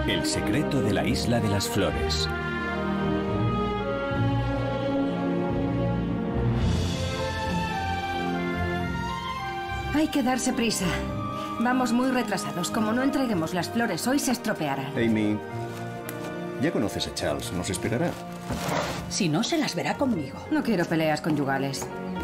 El secreto de la isla de las flores. Hay que darse prisa. Vamos muy retrasados. Como no entreguemos las flores hoy, se estropearán. Amy, ya conoces a Charles. Nos esperará. Si no, se las verá conmigo. No quiero peleas conyugales.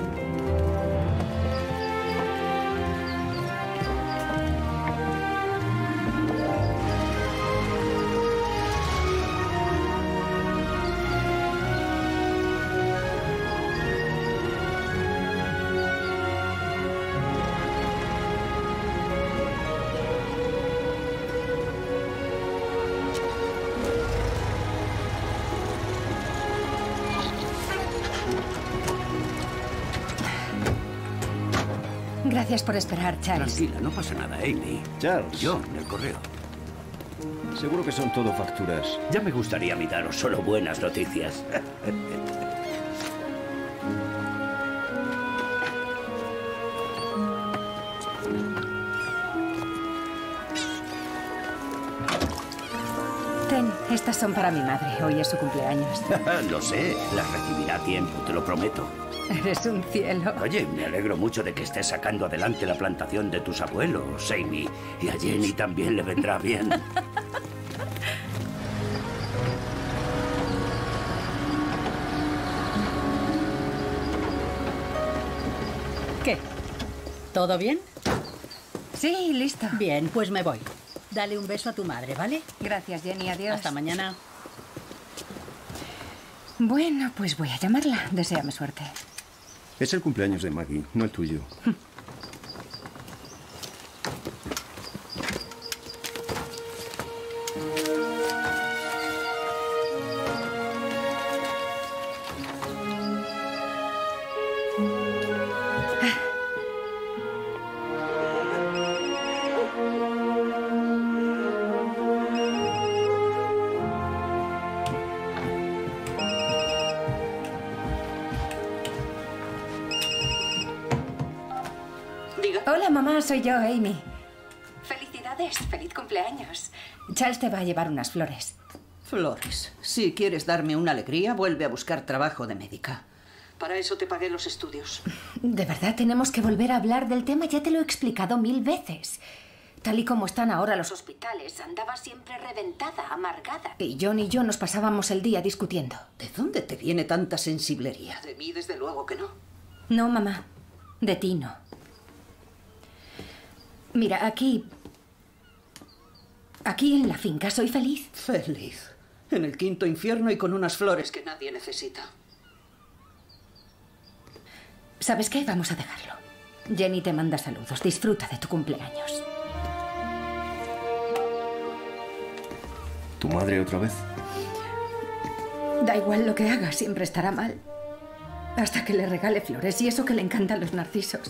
Gracias por esperar, Charles. Tranquila, no pasa nada, Amy. Charles. John, el correo. Seguro que son todo facturas. Ya me gustaría a mí daros solo buenas noticias. Ten, estas son para mi madre. Hoy es su cumpleaños. Lo sé, las recibirá a tiempo, te lo prometo. Eres un cielo. Oye, me alegro mucho de que estés sacando adelante la plantación de tus abuelos, Amy. Y a Jenny también le vendrá bien. ¿Qué? ¿Todo bien? Sí, listo. Bien, pues me voy. Dale un beso a tu madre, ¿vale? Gracias, Jenny. Adiós. Hasta mañana. Bueno, pues voy a llamarla. Deséame suerte. Es el cumpleaños de Maggie, no el tuyo. Hola, mamá. Soy yo, Amy. Felicidades. Feliz cumpleaños. Charles te va a llevar unas flores. Flores. Si quieres darme una alegría, vuelve a buscar trabajo de médica. Para eso te pagué los estudios. De verdad, tenemos que volver a hablar del tema. Ya te lo he explicado 1000 veces. Tal y como están ahora los hospitales, andaba siempre reventada, amargada. Y John y yo nos pasábamos el día discutiendo. ¿De dónde te viene tanta sensiblería? De mí, desde luego que no. No, mamá. De ti no. Mira, aquí en la finca soy feliz. Feliz. En el quinto infierno y con unas flores que nadie necesita. ¿Sabes qué? Vamos a dejarlo. Jenny te manda saludos. Disfruta de tu cumpleaños. ¿Tu madre otra vez? Da igual lo que haga, siempre estará mal. Hasta que le regale flores, y eso que le encantan los narcisos.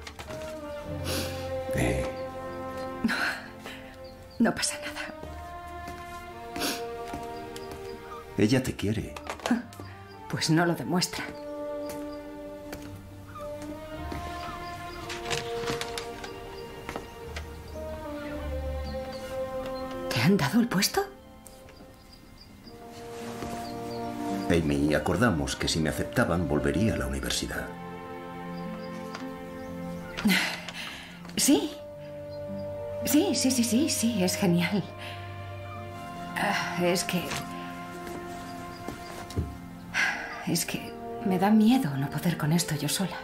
No pasa nada. Ella te quiere. Pues no lo demuestra. ¿Te han dado el puesto? Amy, acordamos que si me aceptaban volvería a la universidad. Sí. Sí, es genial. Es que me da miedo no poder con esto yo sola.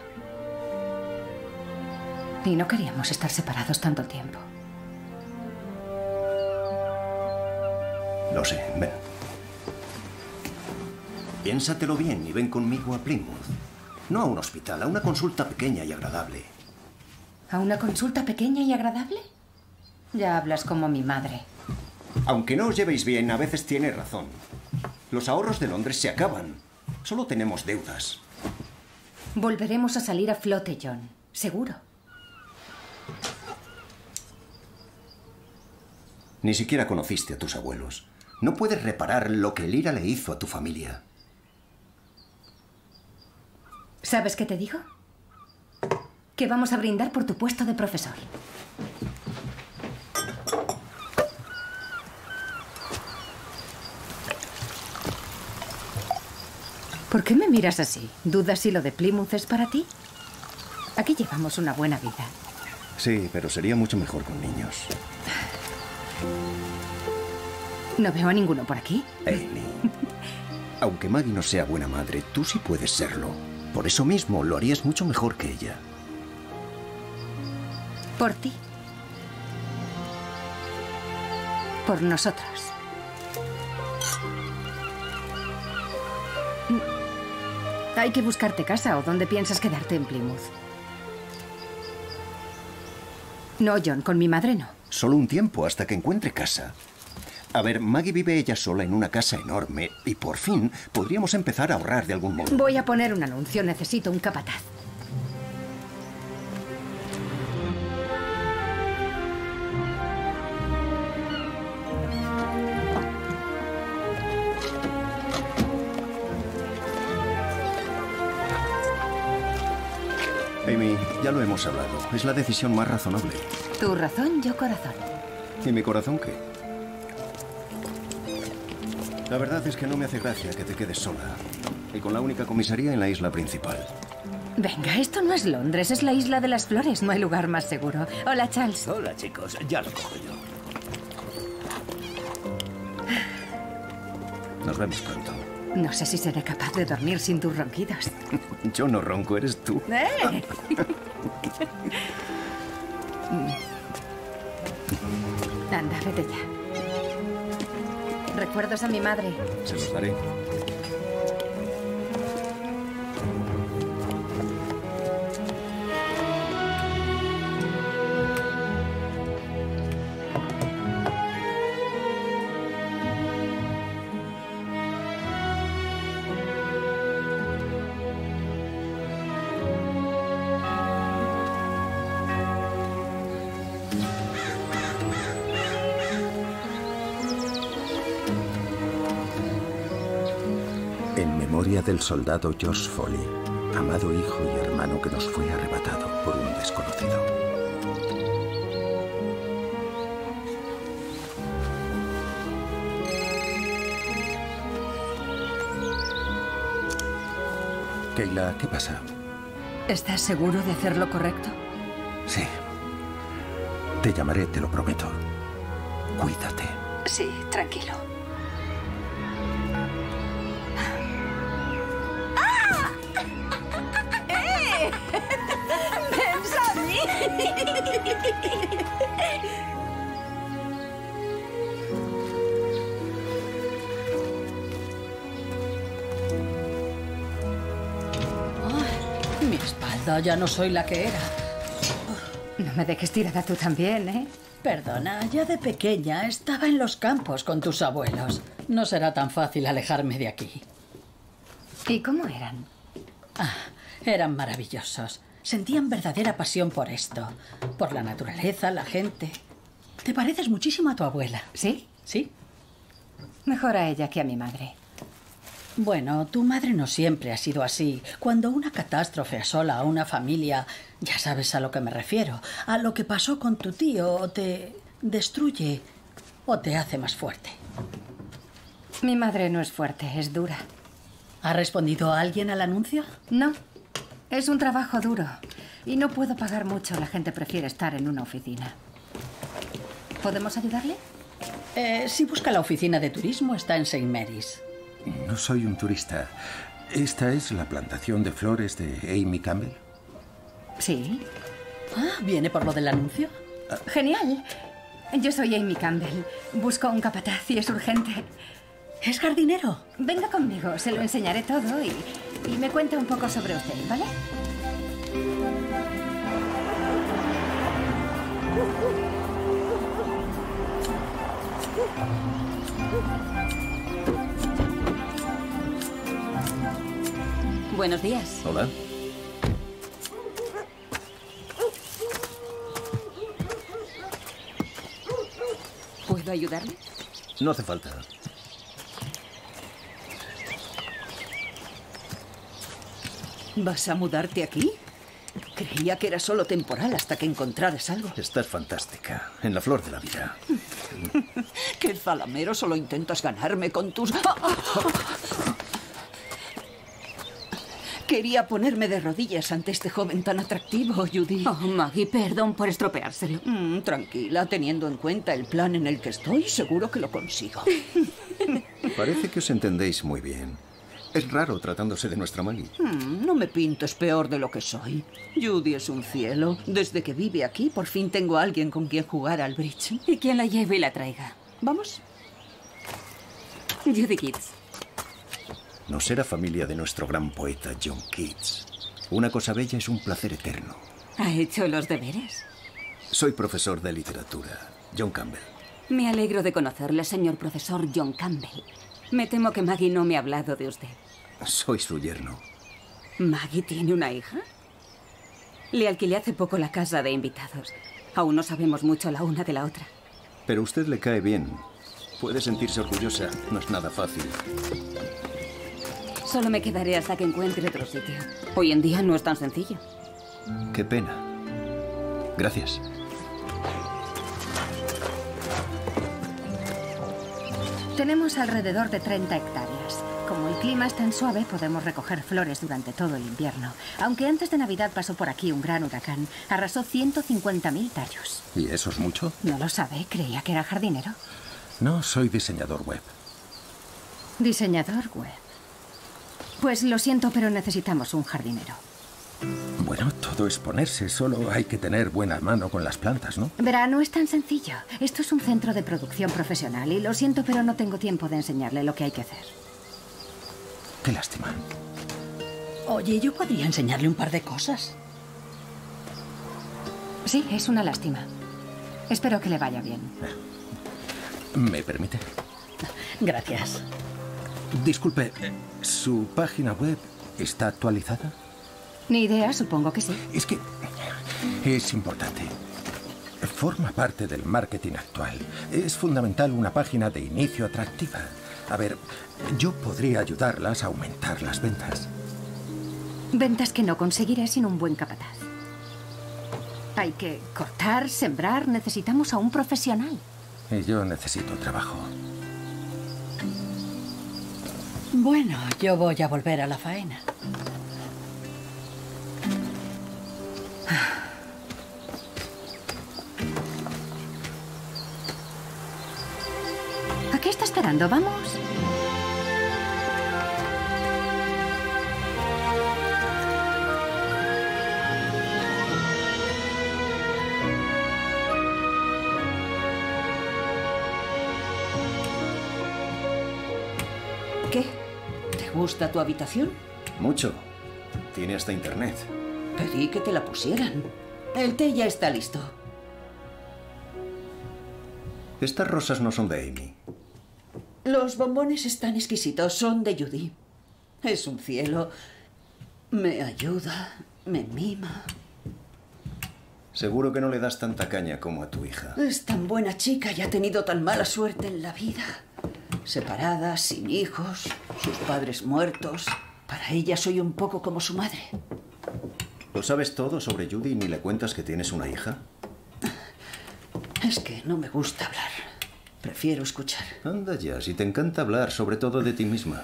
Y no queríamos estar separados tanto tiempo. Lo sé, ven. Piénsatelo bien y ven conmigo a Plymouth. No a un hospital, a una consulta pequeña y agradable. ¿A una consulta pequeña y agradable? Ya hablas como mi madre. Aunque no os llevéis bien, a veces tiene razón. Los ahorros de Londres se acaban. Solo tenemos deudas. Volveremos a salir a flote, John. Seguro. Ni siquiera conociste a tus abuelos. No puedes reparar lo que Lyra le hizo a tu familia. ¿Sabes qué te digo? Que vamos a brindar por tu puesto de profesor. ¿Por qué me miras así? ¿Dudas si lo de Plymouth es para ti? Aquí llevamos una buena vida. Sí, pero sería mucho mejor con niños. No veo a ninguno por aquí. Amy, aunque Maggie no sea buena madre, tú sí puedes serlo. Por eso mismo, lo harías mucho mejor que ella. Por ti. Por nosotros. Hay que buscarte casa o dónde piensas quedarte en Plymouth. No, John, con mi madre no. Solo un tiempo hasta que encuentre casa. A ver, Maggie vive ella sola en una casa enorme y por fin podríamos empezar a ahorrar de algún modo. Voy a poner un anuncio. Necesito un capataz. Amy, ya lo hemos hablado. Es la decisión más razonable. Tu razón, yo corazón. ¿Y mi corazón qué? La verdad es que no me hace gracia que te quedes sola. Y con la única comisaría en la isla principal. Venga, esto no es Londres, es la Isla de las Flores. No hay lugar más seguro. Hola, Charles. Hola, chicos. Ya lo cojo yo. Nos vemos pronto. No sé si seré capaz de dormir sin tus ronquidos. Yo no ronco, eres tú. ¡Eh! Anda, vete ya. ¿Recuerdos a mi madre? Se los daré. Del soldado Josh Foley, amado hijo y hermano que nos fue arrebatado por un desconocido. Kayla, ¿qué pasa? ¿Estás seguro de hacer lo correcto? Sí. Te llamaré, te lo prometo. Cuídate. Sí, tranquilo. Mi espalda, ya no soy la que era. No me dejes tirada tú también, ¿eh? Perdona, ya de pequeña estaba en los campos con tus abuelos. No será tan fácil alejarme de aquí. ¿Y cómo eran? Ah, eran maravillosos. Sentían verdadera pasión por esto. Por la naturaleza, la gente. Te pareces muchísimo a tu abuela. ¿Sí? Sí. Mejor a ella que a mi madre. Bueno, tu madre no siempre ha sido así. Cuando una catástrofe asola a una familia, ya sabes a lo que me refiero. A lo que pasó con tu tío, o te destruye o te hace más fuerte. Mi madre no es fuerte, es dura. ¿Ha respondido alguien al anuncio? No. Es un trabajo duro. Y no puedo pagar mucho. La gente prefiere estar en una oficina. ¿Podemos ayudarle? Si busca la oficina de turismo, está en St. Mary's. No soy un turista. ¿Esta es la plantación de flores de Amy Campbell? Sí. Ah, ¿viene por lo del anuncio? Genial. Yo soy Amy Campbell. Busco un capataz y es urgente. ¿Es jardinero? Venga conmigo, se lo enseñaré todo y me cuenta un poco sobre usted, ¿vale? Buenos días. Hola. ¿Puedo ayudarle? No hace falta. ¿Vas a mudarte aquí? Creía que era solo temporal hasta que encontraras algo. Estás fantástica. En la flor de la vida. ¡Qué zalamero! Solo intentas ganarme con tus... Quería ponerme de rodillas ante este joven tan atractivo, Judy. Oh, Maggie, perdón por estropeárselo. Tranquila, teniendo en cuenta el plan en el que estoy, seguro que lo consigo. Parece que os entendéis muy bien. Es raro tratándose de nuestra Maggie. No me pintes peor de lo que soy. Judy es un cielo. Desde que vive aquí, por fin tengo a alguien con quien jugar al bridge. Y quien la lleve y la traiga. ¿Vamos? Judy Keats. No será familia de nuestro gran poeta John Keats. Una cosa bella es un placer eterno. ¿Ha hecho los deberes? Soy profesor de literatura, John Campbell. Me alegro de conocerle, señor profesor John Campbell. Me temo que Maggie no me ha hablado de usted. Soy su yerno. ¿Maggie tiene una hija? Le alquilé hace poco la casa de invitados. Aún no sabemos mucho la una de la otra. Pero a usted le cae bien. Puede sentirse orgullosa. No es nada fácil. Solo me quedaré hasta que encuentre otro sitio. Hoy en día no es tan sencillo. Qué pena. Gracias. Tenemos alrededor de 30 hectáreas. Como el clima es tan suave, podemos recoger flores durante todo el invierno. Aunque antes de Navidad pasó por aquí un gran huracán, arrasó 150.000 tallos. ¿Y eso es mucho? No lo sabe, creía que era jardinero. No, soy diseñador web. Diseñador web. Pues lo siento, pero necesitamos un jardinero. Bueno, todo es ponerse. Solo hay que tener buena mano con las plantas, ¿no? Verá, no es tan sencillo. Esto es un centro de producción profesional y lo siento, pero no tengo tiempo de enseñarle lo que hay que hacer. Qué lástima. Oye, yo podría enseñarle un par de cosas. Sí, es una lástima. Espero que le vaya bien. ¿Me permite? Gracias. Disculpe, ¿su página web está actualizada? Ni idea, supongo que sí. Es que es importante. Forma parte del marketing actual. Es fundamental una página de inicio atractiva. A ver, yo podría ayudarlas a aumentar las ventas. Ventas que no conseguiré sin un buen capataz. Hay que cortar, sembrar. Necesitamos a un profesional. Y yo necesito trabajo. Bueno, yo voy a volver a la faena. ¿A qué está esperando? ¿Vamos? ¿Qué? ¿Te gusta tu habitación? Mucho. Tiene hasta internet. Pedí que te la pusieran. El té ya está listo. Estas rosas no son de Amy. Los bombones están exquisitos. Son de Judy. Es un cielo. Me ayuda, me mima. Seguro que no le das tanta caña como a tu hija. Es tan buena chica y ha tenido tan mala suerte en la vida. Separada, sin hijos, sus padres muertos. Para ella soy un poco como su madre. ¿Lo sabes todo sobre Judy y ni le cuentas que tienes una hija? Es que no me gusta hablar. Prefiero escuchar. Anda ya, si te encanta hablar, sobre todo de ti misma.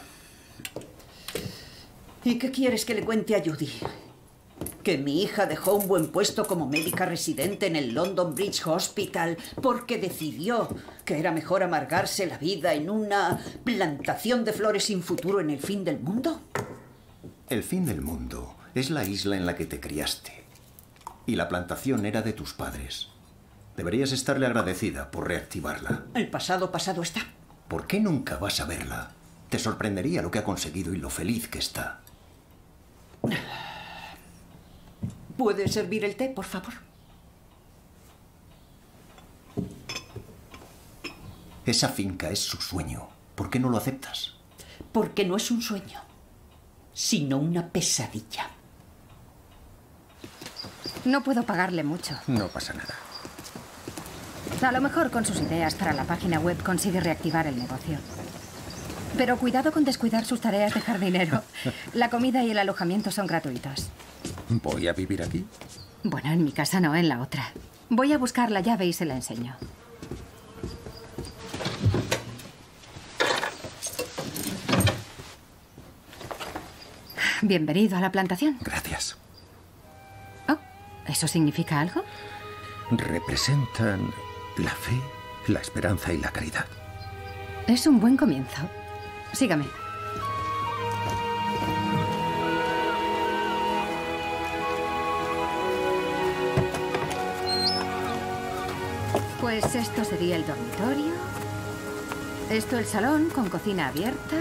¿Y qué quieres que le cuente a Judy? Que mi hija dejó un buen puesto como médica residente en el London Bridge Hospital porque decidió que era mejor amargarse la vida en una plantación de flores sin futuro en el fin del mundo. El fin del mundo es la isla en la que te criaste. Y la plantación era de tus padres. Deberías estarle agradecida por reactivarla. El pasado pasado está. ¿Por qué nunca vas a verla? Te sorprendería lo que ha conseguido y lo feliz que está. ¿Puede servir el té, por favor? Esa finca es su sueño. ¿Por qué no lo aceptas? Porque no es un sueño, sino una pesadilla. No puedo pagarle mucho. No pasa nada. A lo mejor con sus ideas para la página web consigue reactivar el negocio. Pero cuidado con descuidar sus tareas de jardinero. La comida y el alojamiento son gratuitos. ¿Voy a vivir aquí? Bueno, en mi casa no, en la otra. Voy a buscar la llave y se la enseño. Bienvenido a la plantación. Gracias. Oh, ¿eso significa algo? Representan la fe, la esperanza y la caridad. Es un buen comienzo. Sígame. Pues esto sería el dormitorio. Esto el salón con cocina abierta.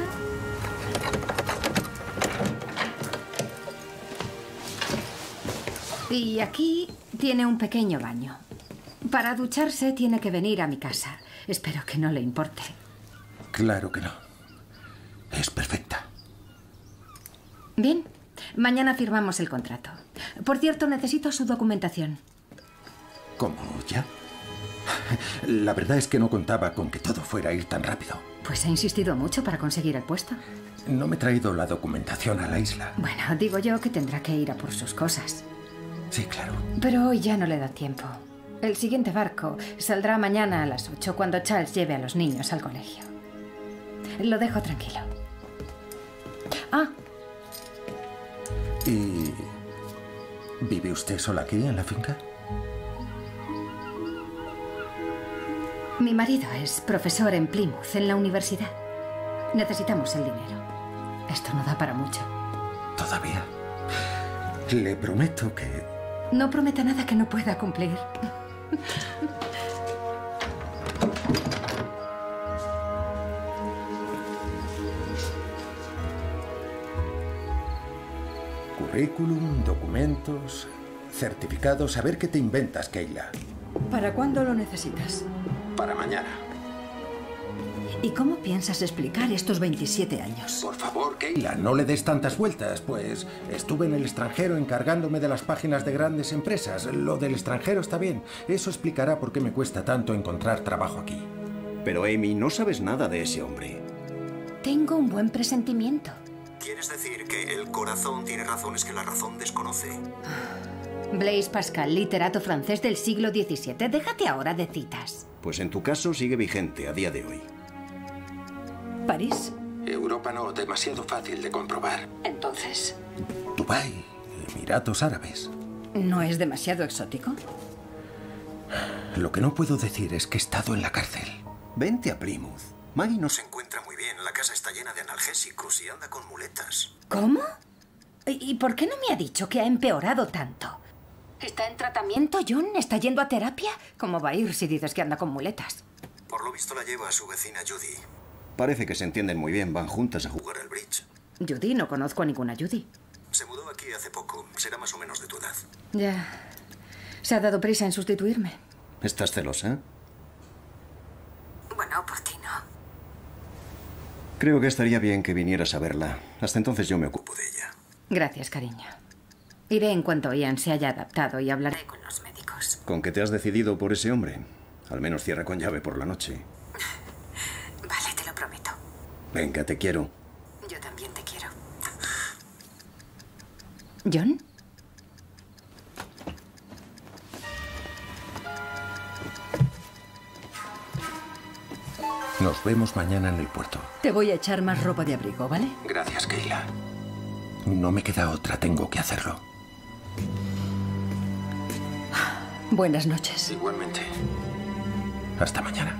Y aquí tiene un pequeño baño. Para ducharse tiene que venir a mi casa. Espero que no le importe. Claro que no. Es perfecta. Bien, mañana firmamos el contrato. Por cierto, necesito su documentación. ¿Cómo ya? La verdad es que no contaba con que todo fuera a ir tan rápido. Pues ha insistido mucho para conseguir el puesto. No me he traído la documentación a la isla. Bueno, digo yo que tendrá que ir a por sus cosas. Sí, claro. Pero hoy ya no le da tiempo. El siguiente barco saldrá mañana a las 8 cuando Charles lleve a los niños al colegio. Lo dejo tranquilo. Ah. ¿Y vive usted sola aquí en la finca? Mi marido es profesor en Plymouth, en la universidad. Necesitamos el dinero. Esto no da para mucho. ¿Todavía? Le prometo que... No prometa nada que no pueda cumplir. Currículum, documentos, certificados. A ver qué te inventas, Keila. ¿Para cuándo lo necesitas? Para mañana. ¿Y cómo piensas explicar estos 27 años? Por favor, Keila, no le des tantas vueltas, pues estuve en el extranjero encargándome de las páginas de grandes empresas. Lo del extranjero está bien. Eso explicará por qué me cuesta tanto encontrar trabajo aquí. Pero Amy, no sabes nada de ese hombre. Tengo un buen presentimiento. ¿Quieres decir que el corazón tiene razones que la razón desconoce? Blaise Pascal, literato francés del siglo XVII. Déjate ahora de citas. Pues en tu caso sigue vigente a día de hoy. ¿París? Europa no, demasiado fácil de comprobar. Entonces, Dubái, Emiratos Árabes. ¿no es demasiado exótico? Lo que no puedo decir es que he estado en la cárcel. Vente a Plymouth. Maggie no se encuentra muy bien. La casa está llena de analgésicos y anda con muletas. ¿Cómo? ¿Y por qué no me ha dicho que ha empeorado tanto? ¿Está en tratamiento, John? ¿Está yendo a terapia? ¿Cómo va a ir si dices que anda con muletas? Por lo visto la lleva a su vecina Judy. Parece que se entienden muy bien. Van juntas a jugar al bridge. Judy, no conozco a ninguna Judy. Se mudó aquí hace poco. Será más o menos de tu edad. Ya. Se ha dado prisa en sustituirme. ¿Estás celosa? Bueno, por ti no. Creo que estaría bien que vinieras a verla. Hasta entonces yo me ocupo de ella. Gracias, cariño. Iré en cuanto Ian se haya adaptado y hablaré con los médicos. ¿Con qué te has decidido por ese hombre? Al menos cierra con llave por la noche. Vale, te lo prometo. Venga, te quiero. Yo también te quiero. ¿John? Nos vemos mañana en el puerto. Te voy a echar más ropa de abrigo, ¿vale? Gracias, Keila. No me queda otra, tengo que hacerlo. Buenas noches. Igualmente. Hasta mañana.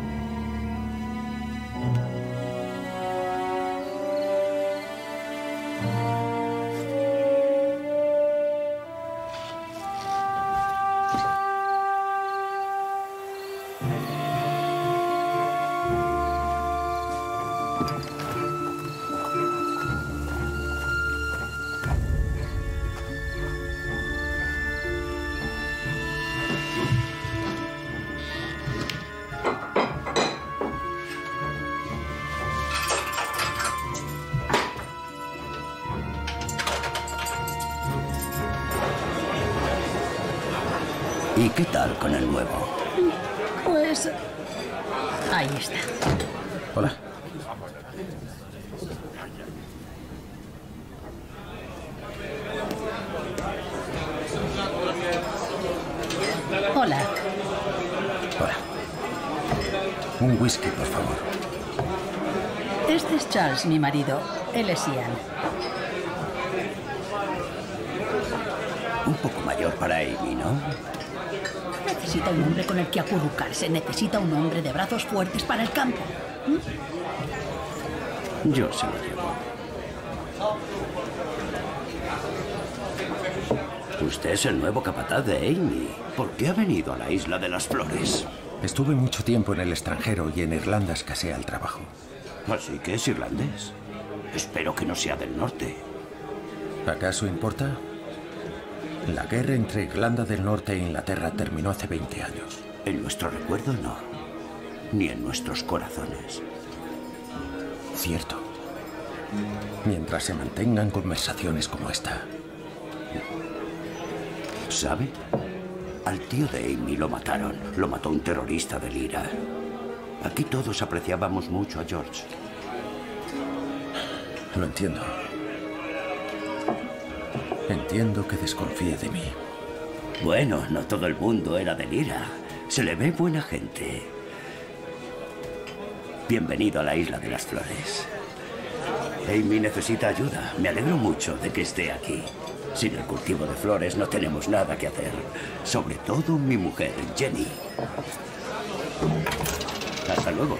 ¿Y qué tal con el nuevo? Pues... ahí está. Hola. Hola. Hola. Un whisky, por favor. Este es Charles, mi marido. Él es Ian. Un poco mayor para Amy, ¿no? Necesita un hombre con el que acurrucarse. Necesita un hombre de brazos fuertes para el campo. Yo se lo llevo. Usted es el nuevo capataz de Amy. ¿Por qué ha venido a la Isla de las Flores? Estuve mucho tiempo en el extranjero y en Irlanda escasea el trabajo. Así que es irlandés. Espero que no sea del norte. ¿Acaso importa? La guerra entre Irlanda del Norte e Inglaterra terminó hace 20 años. En nuestro recuerdo no. Ni en nuestros corazones. Cierto. Mientras se mantengan conversaciones como esta. ¿Sabe? Al tío de Amy lo mataron. Lo mató un terrorista del IRA. Aquí todos apreciábamos mucho a George. Lo entiendo. Entiendo que desconfíe de mí. Bueno, no todo el mundo era del IRA. Se le ve buena gente. Bienvenido a la Isla de las Flores. Amy necesita ayuda. Me alegro mucho de que esté aquí. Sin el cultivo de flores no tenemos nada que hacer. Sobre todo mi mujer, Jenny. Hasta luego.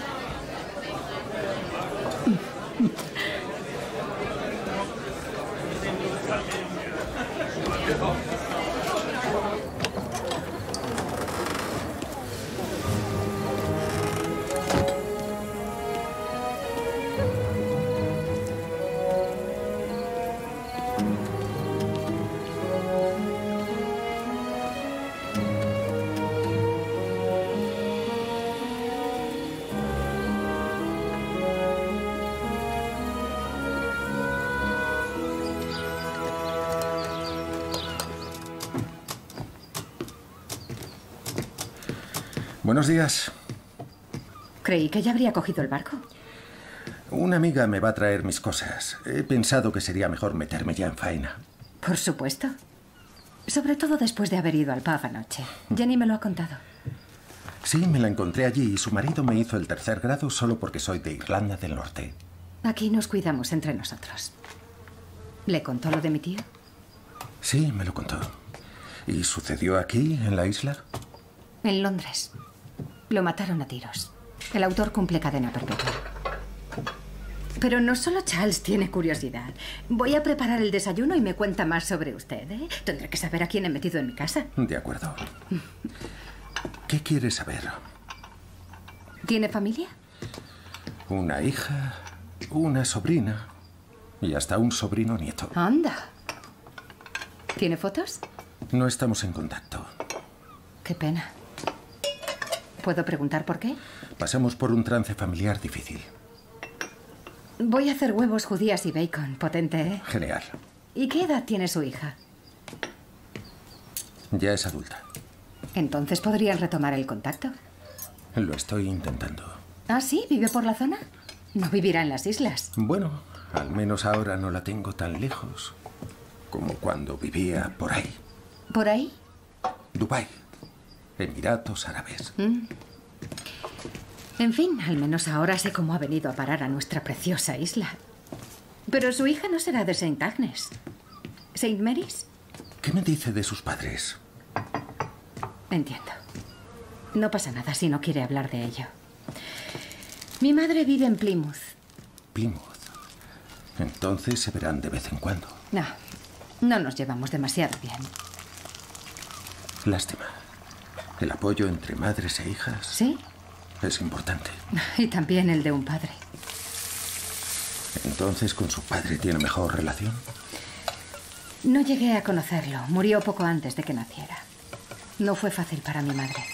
Buenos días. Creí que ya habría cogido el barco. Una amiga me va a traer mis cosas. He pensado que sería mejor meterme ya en faena. Por supuesto. Sobre todo después de haber ido al pub anoche. Jenny me lo ha contado. Sí, me la encontré allí y su marido me hizo el 3er grado solo porque soy de Irlanda del Norte. Aquí nos cuidamos entre nosotros. ¿Le contó lo de mi tío? Sí, me lo contó. ¿Y sucedió aquí, en la isla? En Londres. Lo mataron a tiros. El autor cumple cadena perpetua. Pero no solo Charles tiene curiosidad. Voy a preparar el desayuno y me cuenta más sobre usted, ¿eh? Tendré que saber a quién he metido en mi casa. De acuerdo. ¿Qué quiere saber? ¿Tiene familia? Una hija, una sobrina y hasta un sobrino nieto. Anda. ¿Tiene fotos? No estamos en contacto. Qué pena. ¿Puedo preguntar por qué? Pasamos por un trance familiar difícil. Voy a hacer huevos, judías y bacon. Potente, ¿eh? Genial. ¿Y qué edad tiene su hija? Ya es adulta. Entonces podrían retomar el contacto. Lo estoy intentando. ¿Ah, sí? ¿Vive por la zona? No vivirá en las islas. Bueno, al menos ahora no la tengo tan lejos como cuando vivía por ahí. ¿Por ahí? Dubái. Emiratos Árabes. En fin, al menos ahora sé cómo ha venido a parar a nuestra preciosa isla. Pero su hija no será de St. Agnes. ¿St. Mary's? ¿Qué me dice de sus padres? Entiendo. No pasa nada si no quiere hablar de ello. Mi madre vive en Plymouth. Plymouth. Entonces se verán de vez en cuando. No nos llevamos demasiado bien. Lástima. El apoyo entre madres e hijas... ¿Sí? Es importante. Y también el de un padre. ¿Entonces con su padre tiene mejor relación? No llegué a conocerlo. Murió poco antes de que naciera. No fue fácil para mi madre.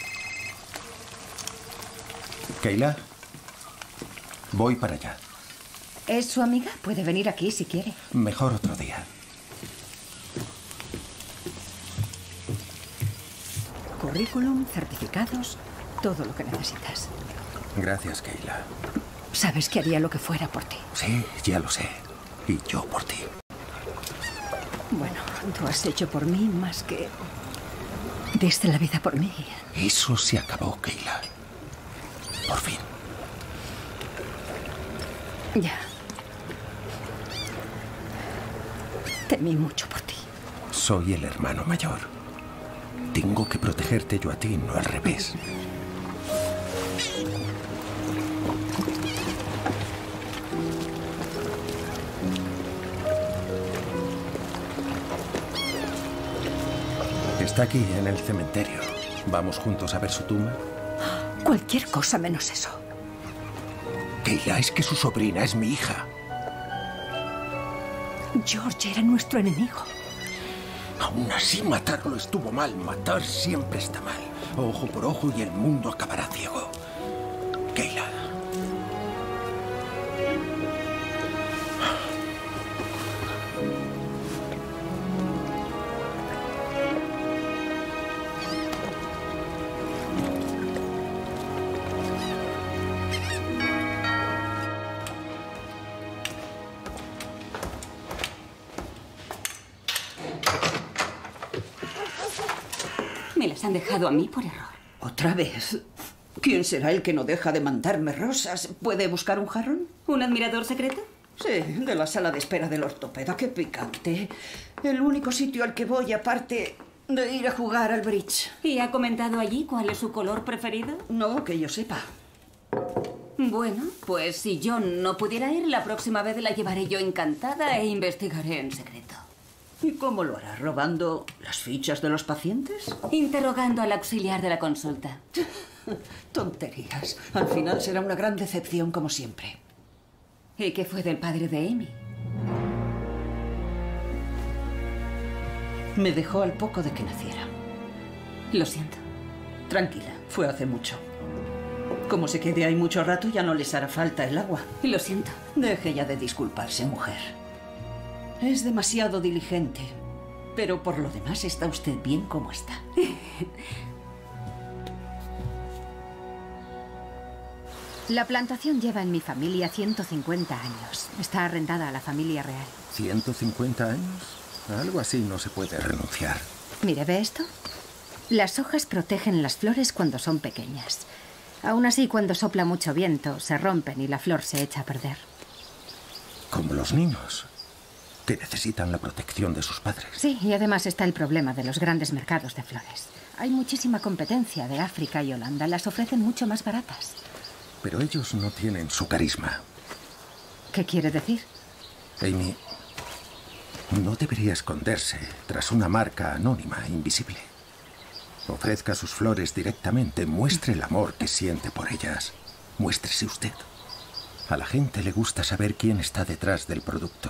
Kayla, voy para allá. ¿Es su amiga? Puede venir aquí si quiere. Mejor otro día. Currículum, certificados, todo lo que necesitas. Gracias, Kayla. Sabes que haría lo que fuera por ti. Sí, ya lo sé. Y yo por ti. Bueno, tú has hecho por mí más que... Diste la vida por mí. Eso se acabó, Kayla. Por fin. Ya. Temí mucho por ti. Soy el hermano mayor. Tengo que protegerte yo a ti, no al revés. Está aquí, en el cementerio. ¿Vamos juntos a ver su tumba? Cualquier cosa menos eso. Kayla, es que su sobrina es mi hija. George era nuestro enemigo. Aún así, matarlo estuvo mal. Matar siempre está mal. Ojo por ojo y el mundo acabará ciego. Kayla. Me las han dejado a mí por error. ¿Otra vez? ¿Quién será el que no deja de mandarme rosas? ¿Puede buscar un jarrón? ¿Un admirador secreto? Sí, de la sala de espera del ortopeda. ¡Qué picante! El único sitio al que voy, aparte de ir a jugar al bridge. ¿Y ha comentado allí cuál es su color preferido? No, que yo sepa. Bueno, pues si yo no pudiera ir, la próxima vez la llevaré yo encantada e investigaré en secreto. ¿Y cómo lo hará? ¿Robando las fichas de los pacientes? Interrogando al auxiliar de la consulta. Tonterías. Al final será una gran decepción, como siempre. ¿Y qué fue del padre de Amy? Me dejó al poco de que naciera. Lo siento. Tranquila, fue hace mucho. Como se quede ahí mucho rato, ya no les hará falta el agua. Lo siento. Deje ya de disculparse, mujer. Es demasiado diligente. Pero por lo demás está usted bien como está. La plantación lleva en mi familia 150 años. Está arrendada a la familia real. ¿150 años? A algo así no se puede renunciar. Mire, ¿ve esto? Las hojas protegen las flores cuando son pequeñas. Aún así, cuando sopla mucho viento, se rompen y la flor se echa a perder. Como los niños, que necesitan la protección de sus padres. Sí, y además está el problema de los grandes mercados de flores. Hay muchísima competencia de África y Holanda. Las ofrecen mucho más baratas. Pero ellos no tienen su carisma. ¿Qué quiere decir? Amy, no debería esconderse tras una marca anónima, invisible. Ofrezca sus flores directamente, muestre el amor que siente por ellas. Muéstrese usted. A la gente le gusta saber quién está detrás del producto.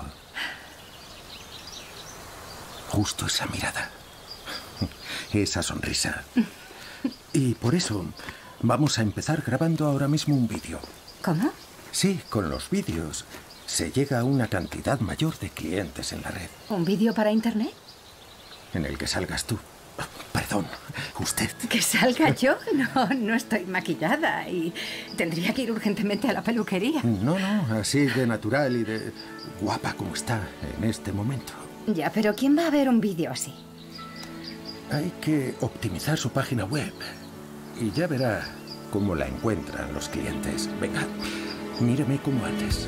Justo esa mirada, esa sonrisa. Y por eso vamos a empezar grabando ahora mismo un vídeo. ¿Cómo? Sí, con los vídeos se llega a una cantidad mayor de clientes en la red. ¿Un vídeo para internet? En el que salgas tú. Perdón, usted. ¿Que salga yo? No estoy maquillada y tendría que ir urgentemente a la peluquería. No, así de natural y de guapa como está en este momento. Ya, pero ¿quién va a ver un vídeo así? Hay que optimizar su página web y ya verá cómo la encuentran los clientes. Venga, míreme como antes.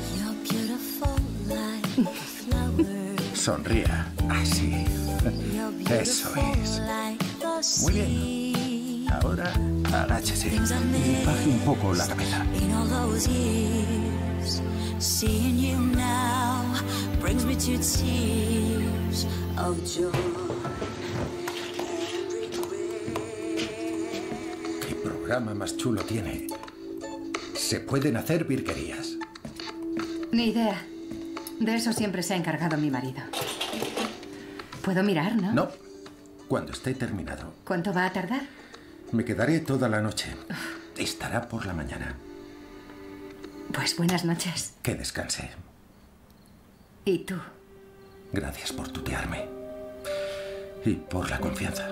Sonría. Así. Eso es. Muy bien. Ahora, agáchese y baje un poco la cabeza. ¿Qué programa más chulo tiene? Se pueden hacer virguerías. Ni idea. De eso siempre se ha encargado mi marido. Puedo mirar, ¿no? No, cuando esté terminado. ¿Cuánto va a tardar? Me quedaré toda la noche. Estará por la mañana. Pues buenas noches. Que descanse. ¿Y tú? Gracias por tutearme. Y por la confianza.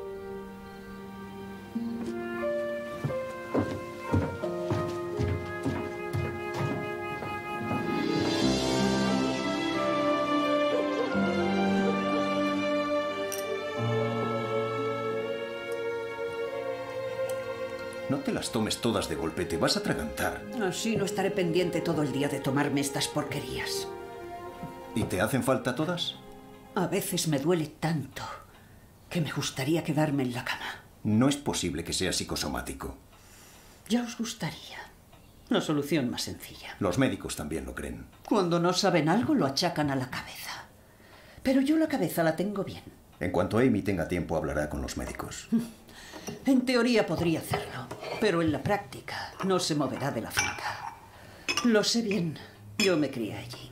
No te las tomes todas de golpe, te vas a atragantar. Así no estaré pendiente todo el día de tomarme estas porquerías. ¿Y te hacen falta todas? A veces me duele tanto que me gustaría quedarme en la cama. No es posible que sea psicosomático. Ya os gustaría. La solución más sencilla. Los médicos también lo creen. Cuando no saben algo, lo achacan a la cabeza. Pero yo la cabeza la tengo bien. En cuanto Amy tenga tiempo, hablará con los médicos. En teoría podría hacerlo, pero en la práctica no se moverá de la finca. Lo sé bien. Yo me crié allí.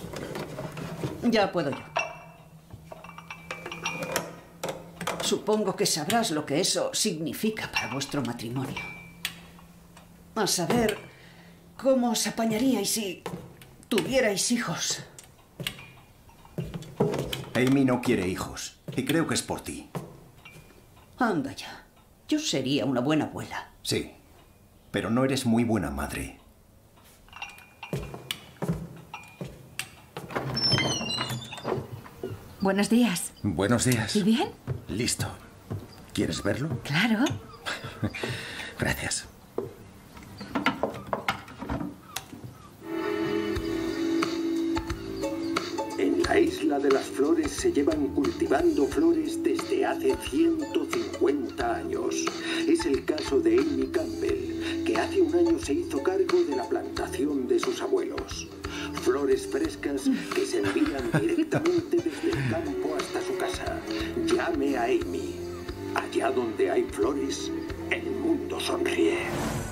Ya puedo yo. Supongo que sabrás lo que eso significa para vuestro matrimonio. A saber, cómo os apañaríais si tuvierais hijos. Amy no quiere hijos, y creo que es por ti. Anda ya. Yo sería una buena abuela. Sí, pero no eres muy buena madre. Buenos días. Buenos días. ¿Y bien? Listo. ¿Quieres verlo? Claro. Gracias. En la isla de las flores se llevan cultivando flores desde hace 150 años. Es el caso de Amy Campbell, que hace un año se hizo cargo de la plantación de sus abuelos. Flores frescas que se envían directamente desde el campo hasta su casa. Llame a Amy. Allá donde hay flores, el mundo sonríe.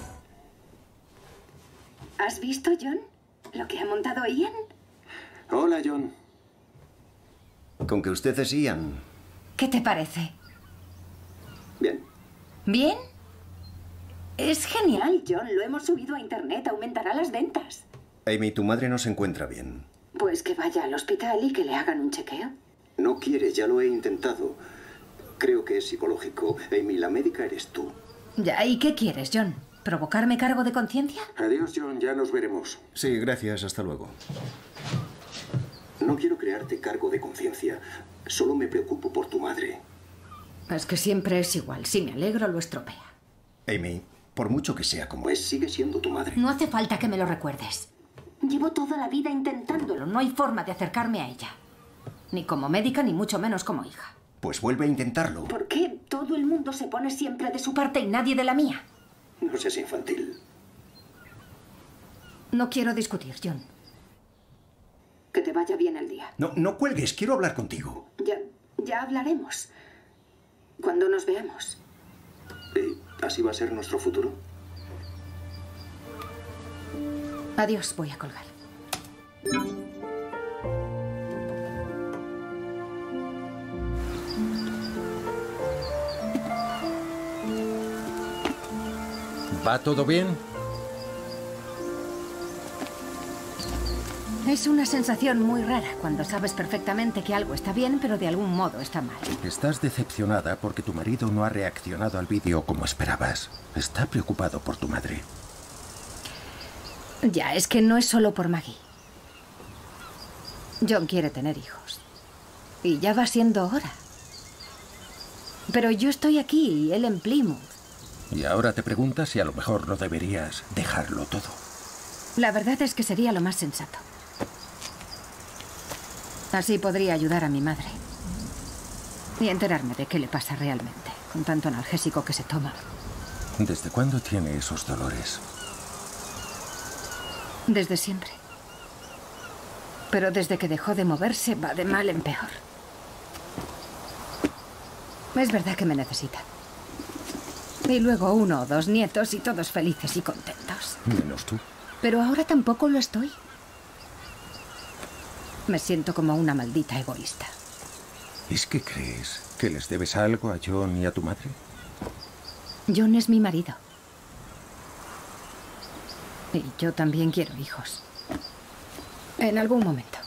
¿Has visto, John, lo que ha montado Ian? Hola, John. Con que usted es Ian. ¿Qué te parece? Bien. ¿Bien? Es genial, John. Lo hemos subido a internet. Aumentará las ventas. Amy, tu madre no se encuentra bien. Pues que vaya al hospital y que le hagan un chequeo. No quiere, ya lo he intentado. Creo que es psicológico. Amy, la médica eres tú. Ya, ¿y qué quieres, John? ¿Provocarme cargo de conciencia? Adiós, John. Ya nos veremos. Sí, gracias. Hasta luego. No quiero crearte cargo de conciencia. Solo me preocupo por tu madre. Es que siempre es igual. Si me alegro, lo estropea. Amy, por mucho que sea como es, sigue siendo tu madre. No hace falta que me lo recuerdes. Llevo toda la vida intentándolo. No hay forma de acercarme a ella. Ni como médica, ni mucho menos como hija. Pues vuelve a intentarlo. ¿Por qué todo el mundo se pone siempre de su parte y nadie de la mía? No seas infantil. No quiero discutir, John. Que te vaya bien el día. No cuelgues. Quiero hablar contigo. Ya hablaremos. Cuando nos veamos. ¿Así va a ser nuestro futuro? Adiós, voy a colgar. ¿Va todo bien? Es una sensación muy rara cuando sabes perfectamente que algo está bien, pero de algún modo está mal. Estás decepcionada porque tu marido no ha reaccionado al vídeo como esperabas. Está preocupado por tu madre. Ya, es que no es solo por Maggie. John quiere tener hijos. Y ya va siendo hora. Pero yo estoy aquí y él en Plymouth. Y ahora te preguntas si a lo mejor no deberías dejarlo todo. La verdad es que sería lo más sensato. Así podría ayudar a mi madre. Y enterarme de qué le pasa realmente, con tanto analgésico que se toma. ¿Desde cuándo tiene esos dolores? Desde siempre. Pero desde que dejó de moverse va de mal en peor. Es verdad que me necesita. Y luego 1 o 2 nietos y todos felices y contentos. Menos tú. Pero ahora tampoco lo estoy. Me siento como una maldita egoísta. ¿Es que crees que les debes algo a John y a tu madre? John es mi marido. Y yo también quiero hijos. En algún momento.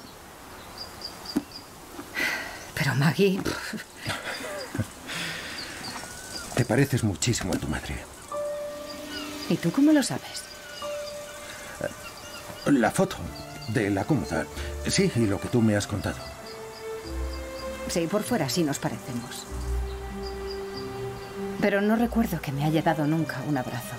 Pero Maggie... Te pareces muchísimo a tu madre. ¿Y tú cómo lo sabes? La foto de la cómoda. Sí, y lo que tú me has contado. Sí, por fuera sí nos parecemos. Pero no recuerdo que me haya dado nunca un abrazo.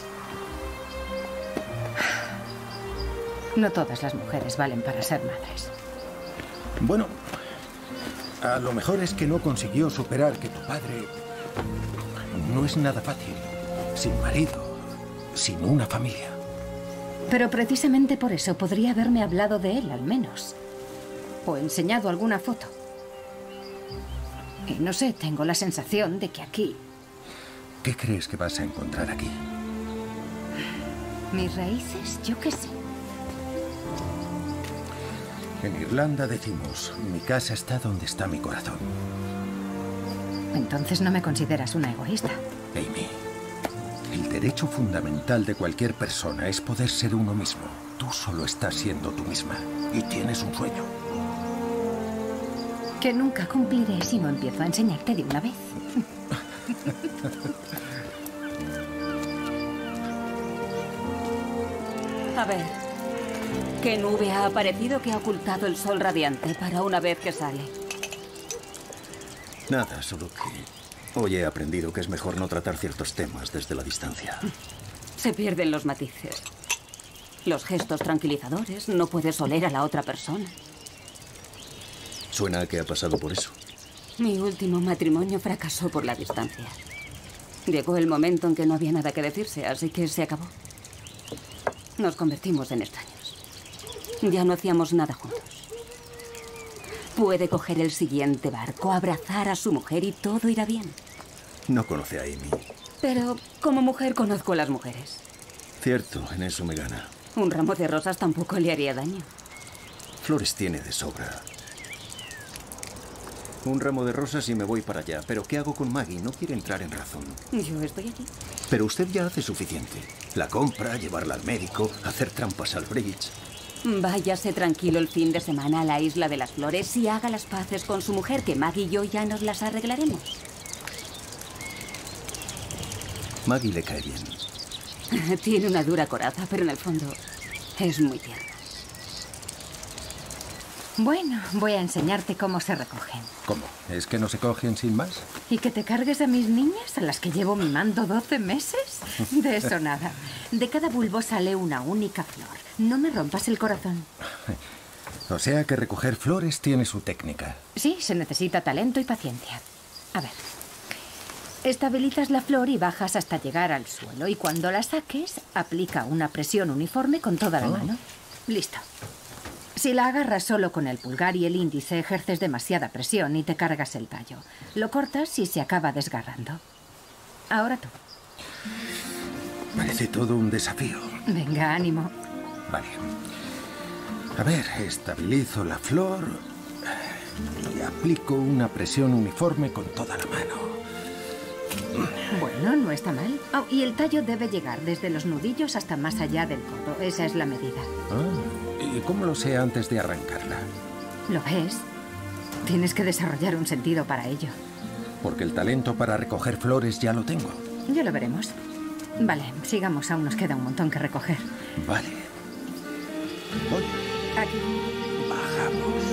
No todas las mujeres valen para ser madres. Bueno, A lo mejor es que no consiguió superar que tu padre... No es nada fácil. Sin marido, sin una familia. Pero precisamente por eso podría haberme hablado de él, al menos. O enseñado alguna foto. Y no sé, tengo la sensación de que aquí... ¿Qué crees que vas a encontrar aquí? ¿Mis raíces? Yo qué sé. En Irlanda decimos, mi casa está donde está mi corazón. Entonces no me consideras una egoísta. Amy, el derecho fundamental de cualquier persona es poder ser uno mismo. Tú solo estás siendo tú misma y tienes un sueño. Que nunca cumpliré si no empiezo a enseñarte de una vez. A ver, ¿qué nube ha aparecido que ha ocultado el sol radiante para una vez que sale? Nada, solo que hoy he aprendido que es mejor no tratar ciertos temas desde la distancia. Se pierden los matices. Los gestos tranquilizadores, no puedes oler a la otra persona. Suena a que ha pasado por eso. Mi último matrimonio fracasó por la distancia. Llegó el momento en que no había nada que decirse, así que se acabó. Nos convertimos en extraños. Ya no hacíamos nada juntos. Puede coger el siguiente barco, abrazar a su mujer y todo irá bien. No conoce a Amy. Pero como mujer conozco a las mujeres. Cierto, en eso me gana. Un ramo de rosas tampoco le haría daño. Flores tiene de sobra. Un ramo de rosas y me voy para allá. ¿Pero qué hago con Maggie? No quiere entrar en razón. Yo estoy aquí. Pero usted ya hace suficiente. La compra, llevarla al médico, hacer trampas al bridge. Váyase tranquilo el fin de semana a la Isla de las Flores y haga las paces con su mujer, que Maggie y yo ya nos las arreglaremos. Maggie le cae bien. Tiene una dura coraza, pero en el fondo es muy tierna. Bueno, voy a enseñarte cómo se recogen. ¿Cómo? ¿Es que no se cogen sin más? ¿Y que te cargues a mis niñas, a las que llevo mimando 12 meses? De eso nada. De cada bulbo sale una única flor. No me rompas el corazón. O sea que recoger flores tiene su técnica. Sí, se necesita talento y paciencia. A ver. Estabilizas la flor y bajas hasta llegar al suelo. Y cuando la saques, aplica una presión uniforme con toda la mano. Listo. Si la agarras solo con el pulgar y el índice, ejerces demasiada presión y te cargas el tallo. Lo cortas y se acaba desgarrando. Ahora tú. Parece todo un desafío. Venga, ánimo. Vale. A ver, estabilizo la flor y aplico una presión uniforme con toda la mano. Bueno, no está mal. Oh, y el tallo debe llegar desde los nudillos hasta más allá del codo. Esa es la medida. ¿Y cómo lo sé antes de arrancarla? ¿Lo ves? Tienes que desarrollar un sentido para ello. Porque el talento para recoger flores ya lo tengo. Ya lo veremos. Vale, sigamos. Aún nos queda un montón que recoger. Vale. Voy. Aquí. Bajamos.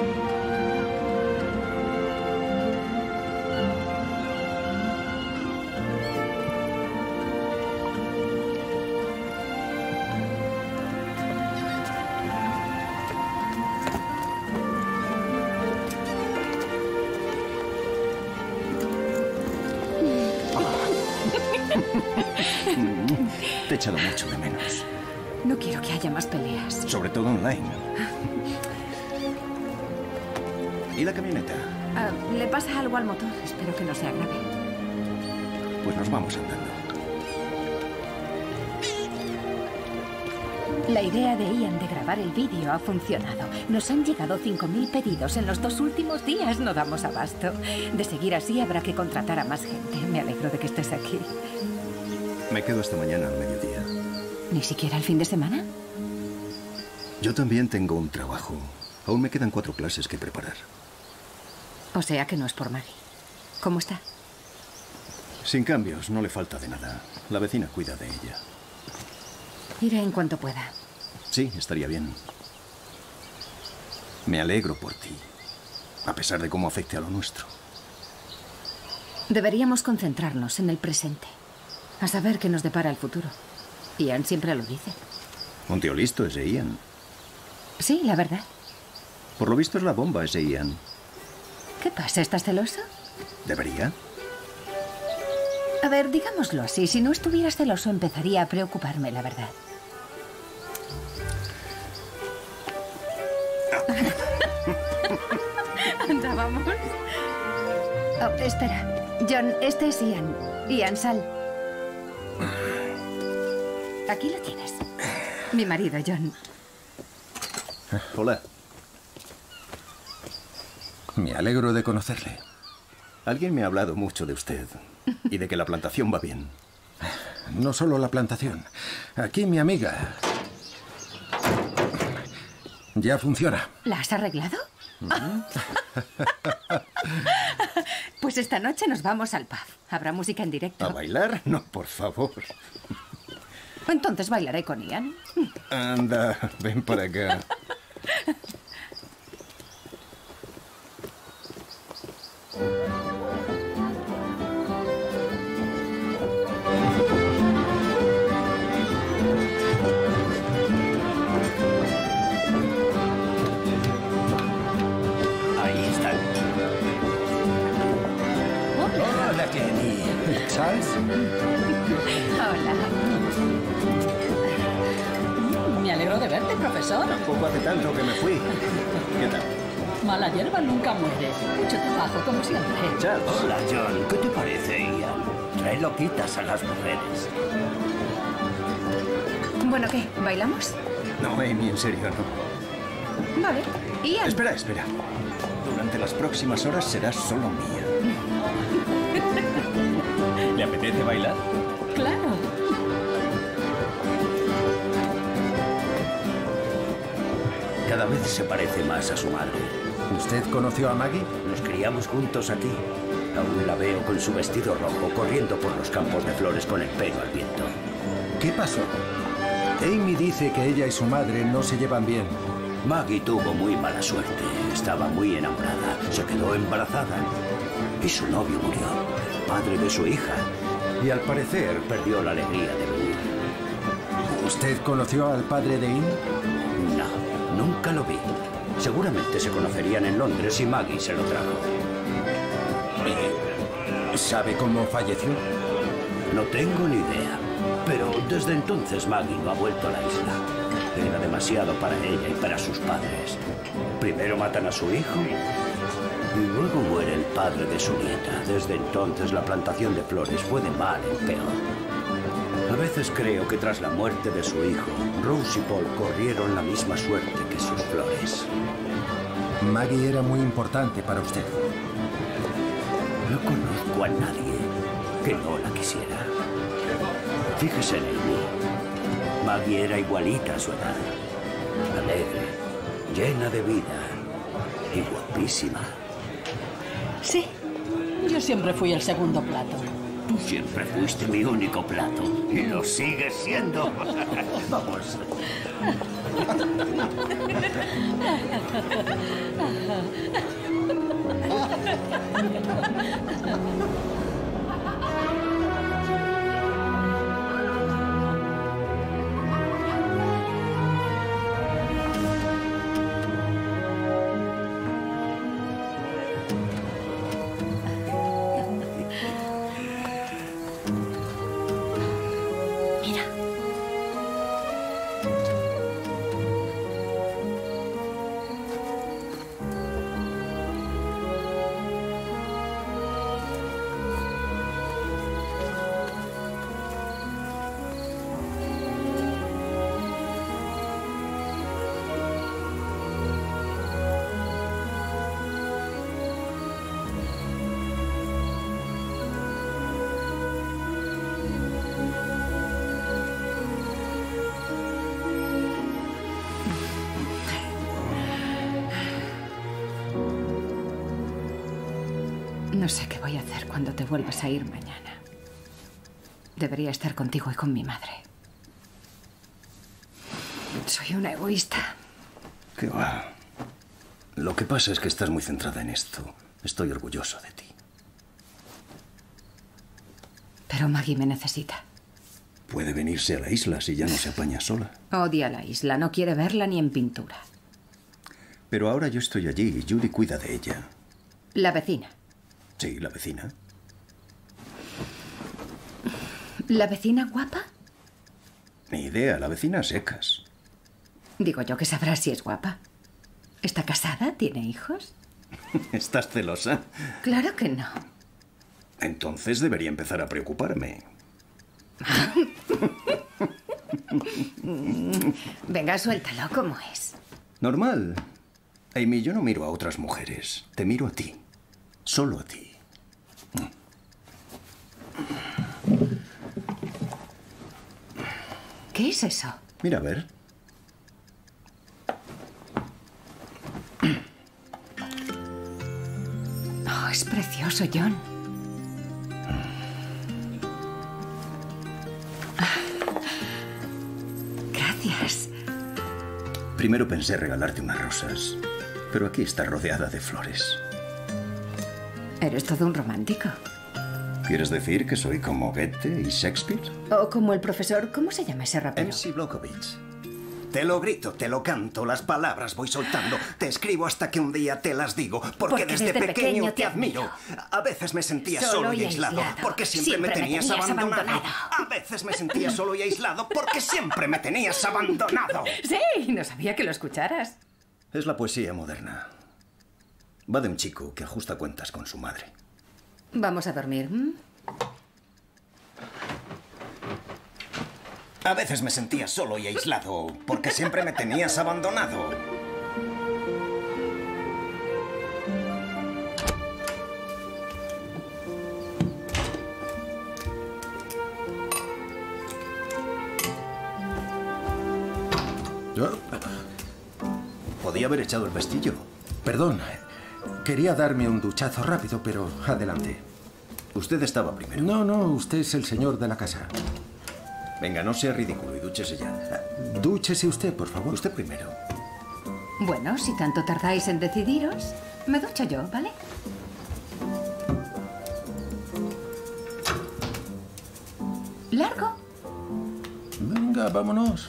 Te he echado mucho de menos. No quiero que haya más peleas. Sobre todo online. ¿Y la camioneta? Le pasa algo al motor. Espero que no sea grave. Pues nos vamos andando. La idea de Ian de grabar el vídeo ha funcionado. Nos han llegado 5.000 pedidos en los 2 últimos días. No damos abasto. De seguir así habrá que contratar a más gente. Me alegro de que estés aquí. Me quedo hasta mañana al mediodía. ¿Ni siquiera el fin de semana? Yo también tengo un trabajo. Aún me quedan 4 clases que preparar. O sea que no es por Maggie. ¿Cómo está? Sin cambios, no le falta de nada. La vecina cuida de ella. Iré en cuanto pueda. Sí, estaría bien. Me alegro por ti, a pesar de cómo afecte a lo nuestro. Deberíamos concentrarnos en el presente, a saber qué nos depara el futuro. Ian siempre lo dice. Un tío listo, ese Ian. Sí, la verdad. Por lo visto es la bomba, ese Ian. ¿Qué pasa? ¿Estás celoso? ¿Debería? A ver, digámoslo así. Si no estuvieras celoso, empezaría a preocuparme, la verdad. Anda, vamos. Oh, espera. John, este es Ian. Ian, sal. Aquí lo tienes. Mi marido, John. Hola. Me alegro de conocerle. Alguien me ha hablado mucho de usted y de que la plantación va bien. No solo la plantación. Aquí mi amiga. Ya funciona. ¿La has arreglado? Pues esta noche nos vamos al pub. Habrá música en directo. ¿A bailar? No, por favor. Entonces bailaré con Ian. Anda, ven para acá. Ahí están. Hola, Jenny. ¿Sabes? Hola. Me alegro de verte, profesor. Tampoco hace tanto que me fui. ¿Qué tal? Mala hierba nunca muere. Mucho trabajo, como siempre. Charles. Hola, John. ¿Qué te parece, Ian? Trae loquitas a las mujeres. Bueno, ¿qué? ¿Bailamos? No, Amy, en serio, no. Vale. Ian. Espera, espera. Durante las próximas horas serás solo mía. ¿Le apetece bailar? Claro. Cada vez se parece más a su madre. ¿Usted conoció a Maggie? Nos criamos juntos aquí. Aún la veo con su vestido rojo corriendo por los campos de flores con el pelo al viento. ¿Qué pasó? Amy dice que ella y su madre no se llevan bien. Maggie tuvo muy mala suerte. Estaba muy enamorada. Se quedó embarazada. Y su novio murió, el padre de su hija. Y al parecer perdió la alegría de vivir. ¿Usted conoció al padre de Ian? No, nunca lo vi. Seguramente se conocerían en Londres y Maggie se lo trajo. ¿Sabe cómo falleció? No tengo ni idea. Pero desde entonces Maggie no ha vuelto a la isla. Era demasiado para ella y para sus padres. Primero matan a su hijo y luego muere el padre de su nieta. Desde entonces la plantación de flores fue de mal en peor. A veces creo que tras la muerte de su hijo, Rose y Paul corrieron la misma suerte que sus flores. Maggie era muy importante para usted. No conozco a nadie que no la quisiera. Fíjese en Amy. Maggie era igualita a su edad. Alegre, llena de vida y guapísima. Sí. Yo siempre fui el segundo plato. Tú siempre fuiste mi único plato y lo sigues siendo. Vamos. Mira. No sé qué voy a hacer cuando te vuelvas a ir mañana. Debería estar contigo y con mi madre. Soy una egoísta. ¿Qué va? Lo que pasa es que estás muy centrada en esto. Estoy orgulloso de ti. Pero Maggie me necesita. Puede venirse a la isla si ya no se apaña sola. Odia la isla, no quiere verla ni en pintura. Pero ahora yo estoy allí y Judy cuida de ella. La vecina. Sí, la vecina. ¿La vecina guapa? Ni idea, la vecina a secas. Digo yo que sabrás si es guapa. ¿Está casada? ¿Tiene hijos? ¿Estás celosa? Claro que no. Entonces debería empezar a preocuparme. Venga, suéltalo, ¿cómo es? Normal. Amy, yo no miro a otras mujeres. Te miro a ti. Solo a ti. ¿Qué es eso? Mira, a ver. Oh, es precioso, John. Gracias. Primero pensé regalarte unas rosas, pero aquí está rodeada de flores. Eres todo un romántico. ¿Quieres decir que soy como Goethe y Shakespeare? O como el profesor, ¿cómo se llama ese rapero? MC Blokovich. Te lo grito, te lo canto, las palabras voy soltando. Te escribo hasta que un día te las digo, porque desde pequeño te admiro. A veces me sentía solo y aislado, porque siempre me tenías abandonado. A veces me sentía solo y aislado, porque siempre me tenías abandonado. Sí, no sabía que lo escucharas. Es la poesía moderna. Va de un chico que ajusta cuentas con su madre. Vamos a dormir. A veces me sentía solo y aislado, porque siempre me tenías abandonado. Podía haber echado el pestillo. Perdón, quería darme un duchazo rápido, pero adelante. Usted estaba primero. No, usted es el señor de la casa. Venga, no sea ridículo y dúchese ya. Dúchese usted, por favor. Usted primero. Bueno, si tanto tardáis en decidiros, me ducho yo, ¿vale? ¿Largo? Venga, vámonos.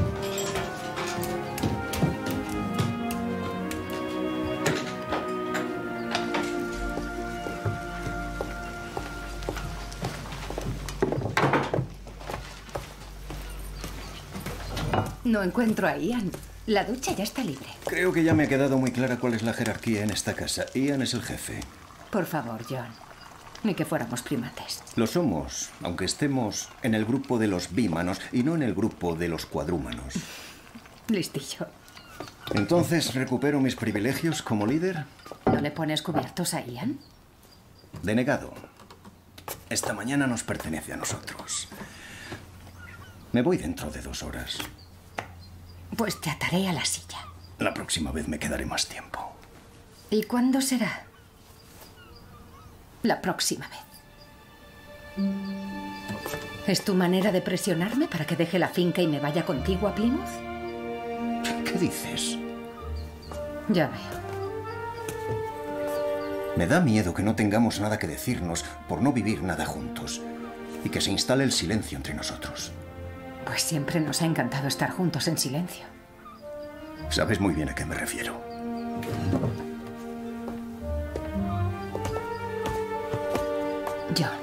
No encuentro a Ian. La ducha ya está libre. Creo que ya me ha quedado muy clara cuál es la jerarquía en esta casa. Ian es el jefe. Por favor, John. Ni que fuéramos primates. Lo somos, aunque estemos en el grupo de los bímanos y no en el grupo de los cuadrúmanos. Listillo. Entonces, ¿recupero mis privilegios como líder? ¿No le pones cubiertos a Ian? Denegado. Esta mañana nos pertenece a nosotros. Me voy dentro de 2 horas. Pues te ataré a la silla. La próxima vez me quedaré más tiempo. ¿Y cuándo será? La próxima vez. ¿Es tu manera de presionarme para que deje la finca y me vaya contigo a Plymouth? ¿Qué dices? Ya veo. Me da miedo que no tengamos nada que decirnos por no vivir nada juntos y que se instale el silencio entre nosotros. Pues siempre nos ha encantado estar juntos en silencio. Sabes muy bien a qué me refiero. John.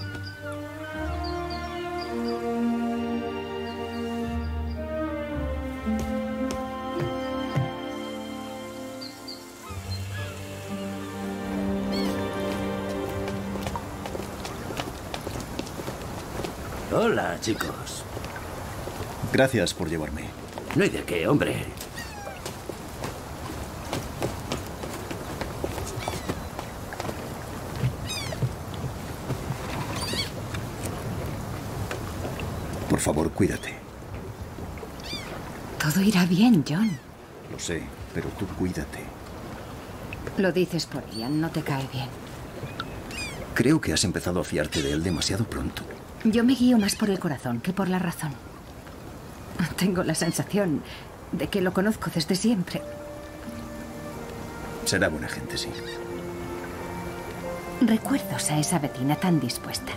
Hola, chicos. Gracias por llevarme. No hay de qué, hombre. Por favor, cuídate. Todo irá bien, John. Lo sé, pero tú cuídate. Lo dices por Ian, no te cae bien. Creo que has empezado a fiarte de él demasiado pronto. Yo me guío más por el corazón que por la razón. Tengo la sensación de que lo conozco desde siempre. Será buena gente, sí. Recuerdos a esa vecina tan dispuesta.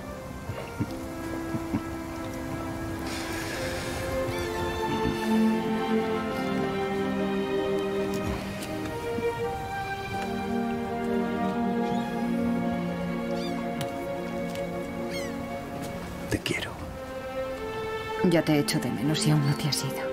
Te quiero. Ya te echo de menos y aún no te has ido.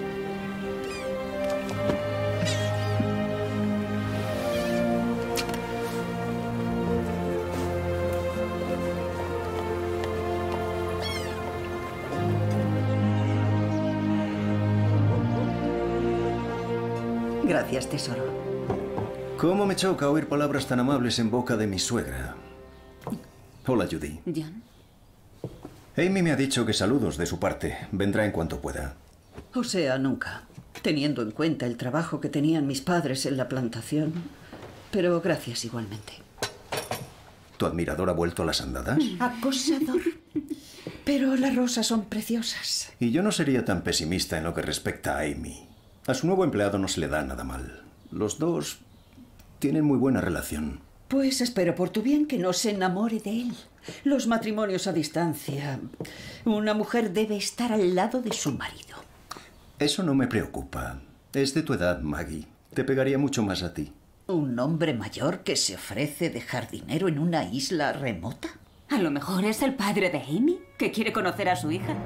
Gracias, tesoro. ¿Cómo me choca oír palabras tan amables en boca de mi suegra? Hola, Judy. John. Amy me ha dicho que saludos de su parte. Vendrá en cuanto pueda. O sea, nunca. Teniendo en cuenta el trabajo que tenían mis padres en la plantación. Pero gracias igualmente. ¿Tu admirador ha vuelto a las andadas? Acosador. Pero las rosas son preciosas. Y yo no sería tan pesimista en lo que respecta a Amy. A su nuevo empleado no se le da nada mal. Los dos tienen muy buena relación. Pues espero por tu bien que no se enamore de él. Los matrimonios a distancia. Una mujer debe estar al lado de su marido. Eso no me preocupa. Es de tu edad, Maggie. Te pegaría mucho más a ti. ¿Un hombre mayor que se ofrece de jardinero en una isla remota? A lo mejor es el padre de Amy, que quiere conocer a su hija.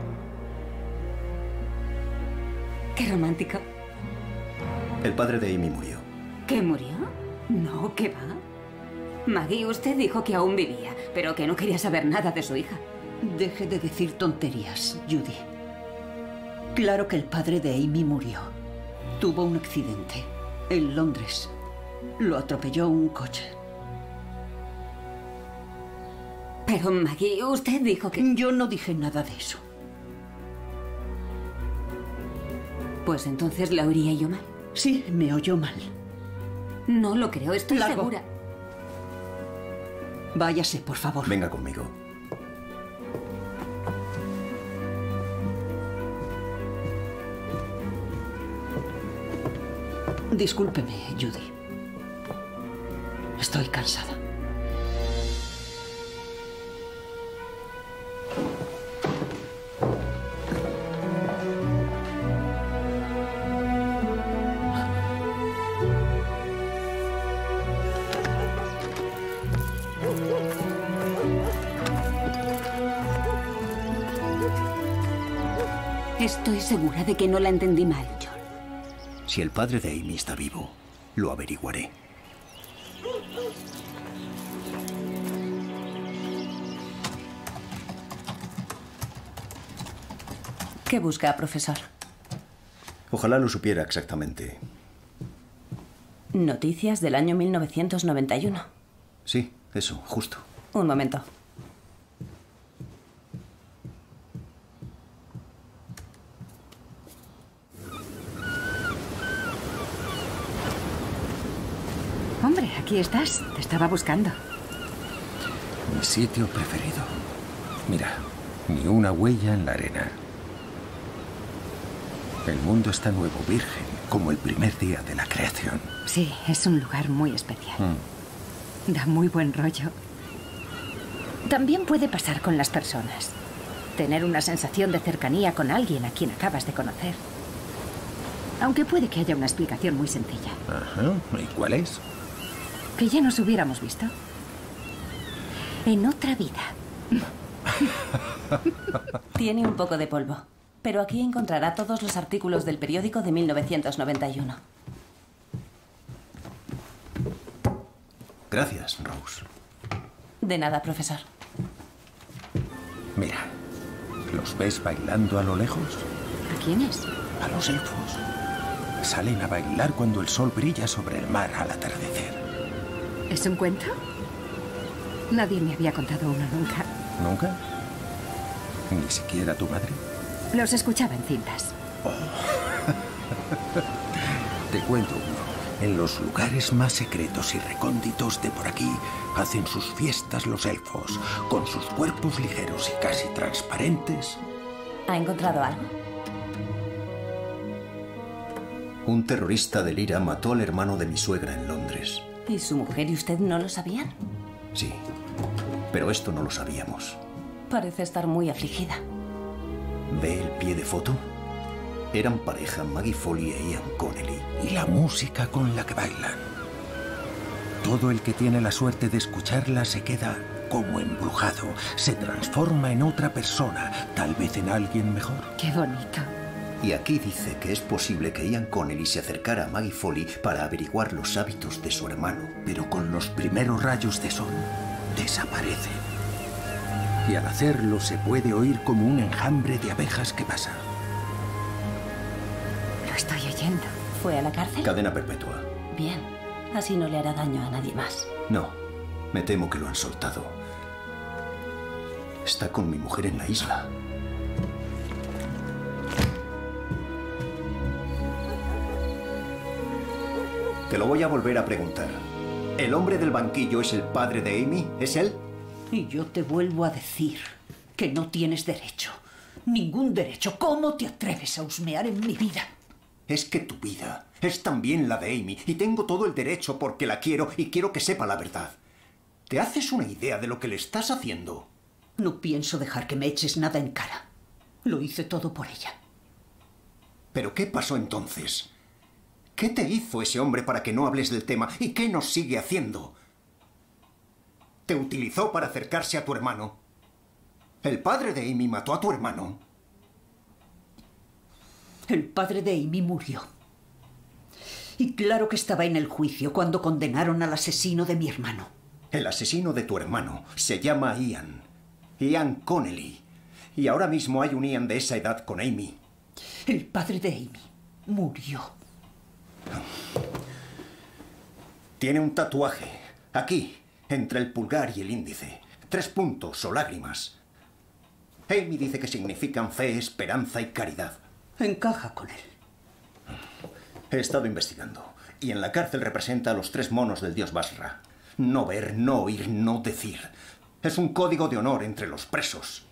Qué romántico. El padre de Amy murió. ¿Que murió? No, ¿qué va? Maggie, usted dijo que aún vivía, pero que no quería saber nada de su hija. Deje de decir tonterías, Judy. Claro que el padre de Amy murió. Tuvo un accidente en Londres. Lo atropelló un coche. Pero Maggie, usted dijo que... Yo no dije nada de eso. Pues entonces la oiría yo mal. Sí, me oyó mal. No lo creo, estoy Largo. segura. Váyase, por favor. Venga conmigo. Discúlpeme, Judy. Estoy cansada. Estoy segura de que no la entendí mal, John. Si el padre de Amy está vivo, lo averiguaré. ¿Qué busca, profesor? Ojalá lo supiera exactamente. Noticias del año 1991. Sí, eso, justo. Un momento. Hombre, aquí estás. Te estaba buscando. Mi sitio preferido. Mira, ni una huella en la arena. El mundo está nuevo, virgen, como el primer día de la creación. Sí, es un lugar muy especial. Da muy buen rollo. También puede pasar con las personas. Tener una sensación de cercanía con alguien a quien acabas de conocer. Aunque puede que haya una explicación muy sencilla. Ajá. ¿Y cuál es? Que ya nos hubiéramos visto. En otra vida. Tiene un poco de polvo, pero aquí encontrará todos los artículos del periódico de 1991. Gracias, Rose. De nada, profesor. Mira, ¿los ves bailando a lo lejos? ¿A quiénes? A los elfos. Salen a bailar cuando el sol brilla sobre el mar al atardecer. ¿Es un cuento? Nadie me había contado uno nunca. ¿Nunca? ¿Ni siquiera tu madre? Los escuchaba en cintas. Te cuento uno. En los lugares más secretos y recónditos de por aquí hacen sus fiestas los elfos, con sus cuerpos ligeros y casi transparentes. ¿Ha encontrado algo? Un terrorista del IRA mató al hermano de mi suegra en Londres. ¿Y su mujer y usted no lo sabían? Sí, pero esto no lo sabíamos. Parece estar muy afligida. ¿Ve el pie de foto? Eran pareja Maggie Foley e Ian Connelly. Y la música con la que bailan. Todo el que tiene la suerte de escucharla se queda como embrujado, se transforma en otra persona, tal vez en alguien mejor. Qué bonito. Y aquí dice que es posible que Ian Connelly se acercara a Maggie Foley para averiguar los hábitos de su hermano. Pero con los primeros rayos de sol, desaparece. Y al hacerlo se puede oír como un enjambre de abejas que pasa. Lo estoy oyendo. ¿Fue a la cárcel? Cadena perpetua. Bien. Así no le hará daño a nadie más. No, me temo que lo han soltado. Está con mi mujer en la isla. Te lo voy a volver a preguntar. ¿El hombre del banquillo es el padre de Amy? ¿Es él? Y yo te vuelvo a decir que no tienes derecho. Ningún derecho. ¿Cómo te atreves a husmear en mi vida? Es que tu vida es también la de Amy y tengo todo el derecho porque la quiero y quiero que sepa la verdad. ¿Te haces una idea de lo que le estás haciendo? No pienso dejar que me eches nada en cara. Lo hice todo por ella. ¿Pero qué pasó entonces? ¿Qué te hizo ese hombre para que no hables del tema? ¿Y qué nos sigue haciendo? ¿Te utilizó para acercarse a tu hermano? ¿El padre de Amy mató a tu hermano? El padre de Amy murió. Y claro que estaba en el juicio cuando condenaron al asesino de mi hermano. El asesino de tu hermano se llama Ian. Ian Connelly. Y ahora mismo hay un Ian de esa edad con Amy. El padre de Amy murió. Tiene un tatuaje, aquí, entre el pulgar y el índice. 3 puntos o lágrimas. Amy dice que significan fe, esperanza y caridad. Encaja con él. He estado investigando. Y en la cárcel representa a los 3 monos del dios Basra. No ver, no oír, no decir. Es un código de honor entre los presos.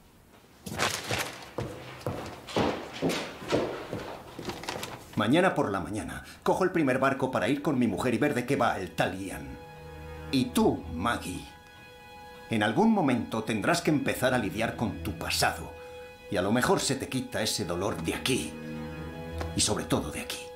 Mañana por la mañana, cojo el primer barco para ir con mi mujer y ver de qué va el tal Ian. Y tú, Maggie, en algún momento tendrás que empezar a lidiar con tu pasado. Y a lo mejor se te quita ese dolor de aquí. Y sobre todo de aquí.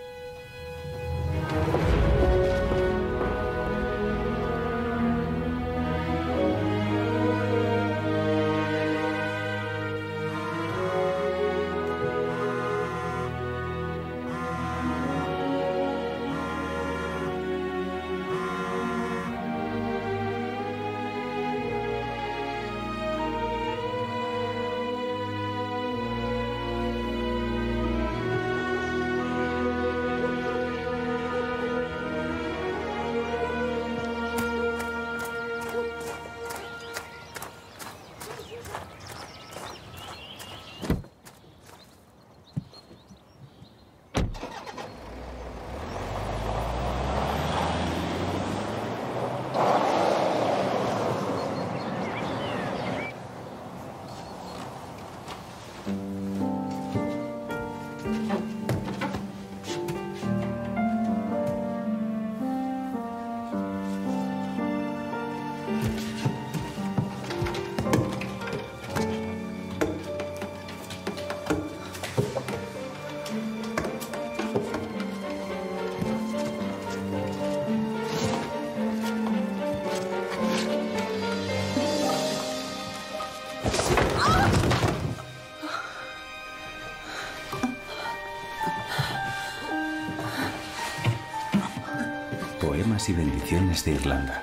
Poemas y bendiciones de Irlanda.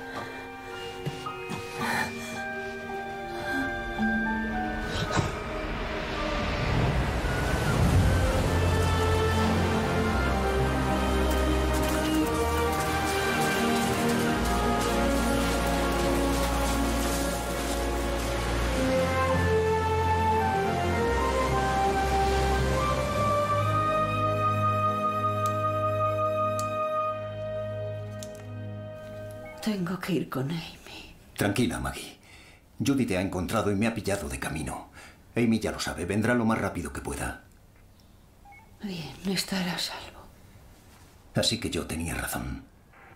Tengo que ir con Amy. Tranquila, Maggie. Judy te ha encontrado y me ha pillado de camino. Amy ya lo sabe, vendrá lo más rápido que pueda. Bien, estará a salvo. Así que yo tenía razón.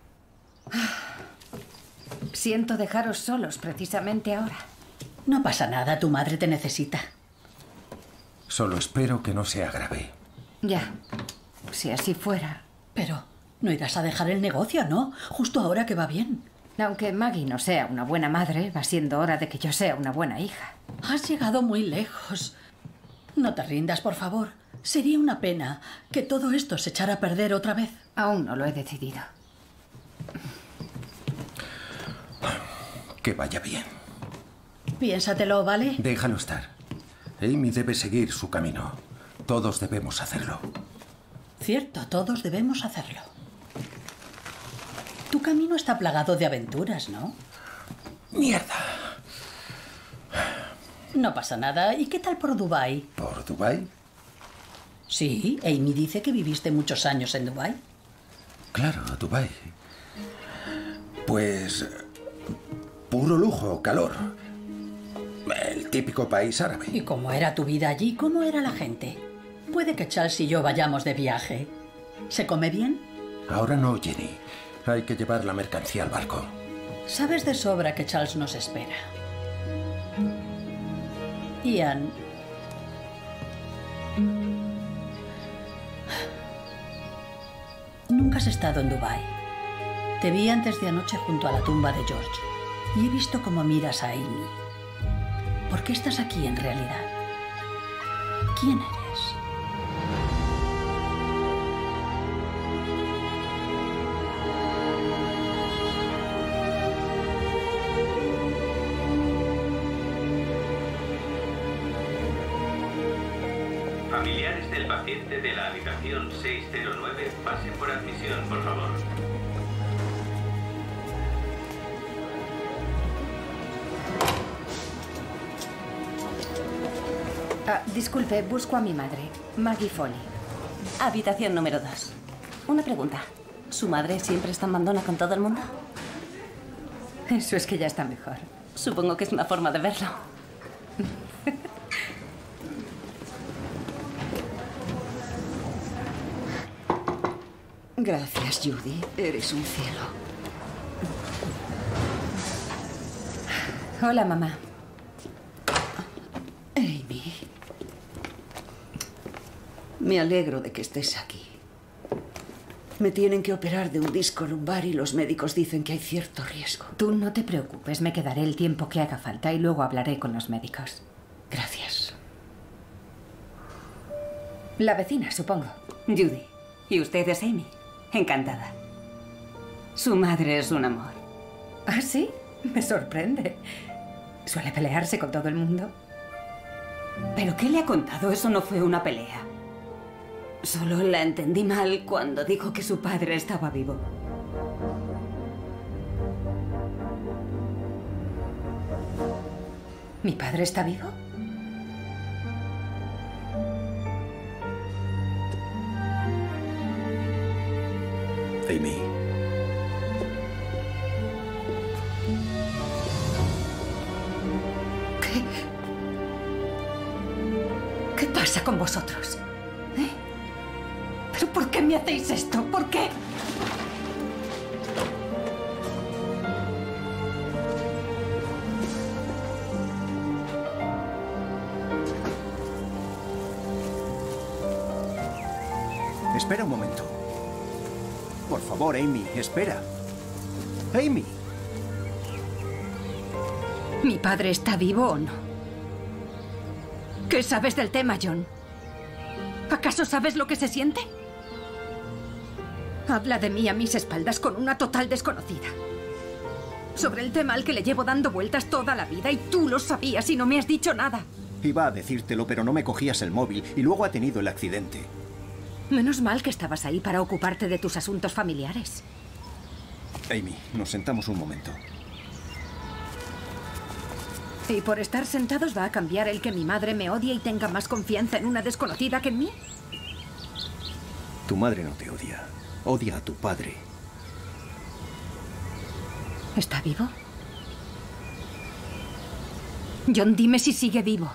Siento dejaros solos precisamente ahora. No pasa nada, tu madre te necesita. Solo espero que no sea grave. Ya, si así fuera. Pero no irás a dejar el negocio, ¿no? Justo ahora que va bien. Aunque Maggie no sea una buena madre, va siendo hora de que yo sea una buena hija. Has llegado muy lejos. No te rindas, por favor. Sería una pena que todo esto se echara a perder otra vez. Aún no lo he decidido. Que vaya bien. Piénsatelo, ¿vale? Déjalo estar. Amy debe seguir su camino. Todos debemos hacerlo. Cierto, todos debemos hacerlo. Tu camino está plagado de aventuras, ¿no? ¡Mierda! No pasa nada. ¿Y qué tal por Dubái? ¿Por Dubái? Sí, Amy dice que viviste muchos años en Dubái. Claro, Dubái. Pues... puro lujo, calor. El típico país árabe. ¿Y cómo era tu vida allí? ¿Cómo era la gente? Puede que Charles y yo vayamos de viaje. ¿Se come bien? Ahora no, Jenny. Hay que llevar la mercancía al barco. Sabes de sobra que Charles nos espera. Ian... Nunca has estado en Dubái. Te vi antes de anoche junto a la tumba de George y he visto cómo miras a Amy. ¿Por qué estás aquí en realidad? ¿Quién eres? Familiares del paciente de la habitación 609, pasen por admisión, por favor. Disculpe, busco a mi madre, Maggie Foley. Habitación número 2. Una pregunta. ¿Su madre siempre es tan mandona con todo el mundo? Eso es que ya está mejor. Supongo que es una forma de verlo. Gracias, Judy. Eres un cielo. Hola, mamá. Amy. Me alegro de que estés aquí. Me tienen que operar de un disco lumbar y los médicos dicen que hay cierto riesgo. Tú no te preocupes, me quedaré el tiempo que haga falta y luego hablaré con los médicos. Gracias. La vecina, supongo. Judy. ¿Y usted es Amy? Encantada. Su madre es un amor. ¿Ah, sí? Me sorprende. ¿Suele pelearse con todo el mundo? ¿Pero qué le ha contado? Eso no fue una pelea. Solo la entendí mal cuando dijo que su padre estaba vivo. ¿Mi padre está vivo? Amy. ¿Qué pasa con vosotros? ¿Eh? ¿Pero por qué me hacéis esto? ¿Por qué? Espera un momento. Por favor, Amy, espera. Amy. ¿Mi padre está vivo o no? ¿Qué sabes del tema, John? ¿Acaso sabes lo que se siente? Habla de mí a mis espaldas con una total desconocida. Sobre el tema al que le llevo dando vueltas toda la vida y tú lo sabías y no me has dicho nada. Iba a decírtelo, pero no me cogías el móvil y luego ha tenido el accidente. Menos mal que estabas ahí para ocuparte de tus asuntos familiares. Amy, nos sentamos un momento. ¿Y por estar sentados va a cambiar el que mi madre me odie y tenga más confianza en una desconocida que en mí? Tu madre no te odia. Odia a tu padre. ¿Está vivo? John, dime si sigue vivo.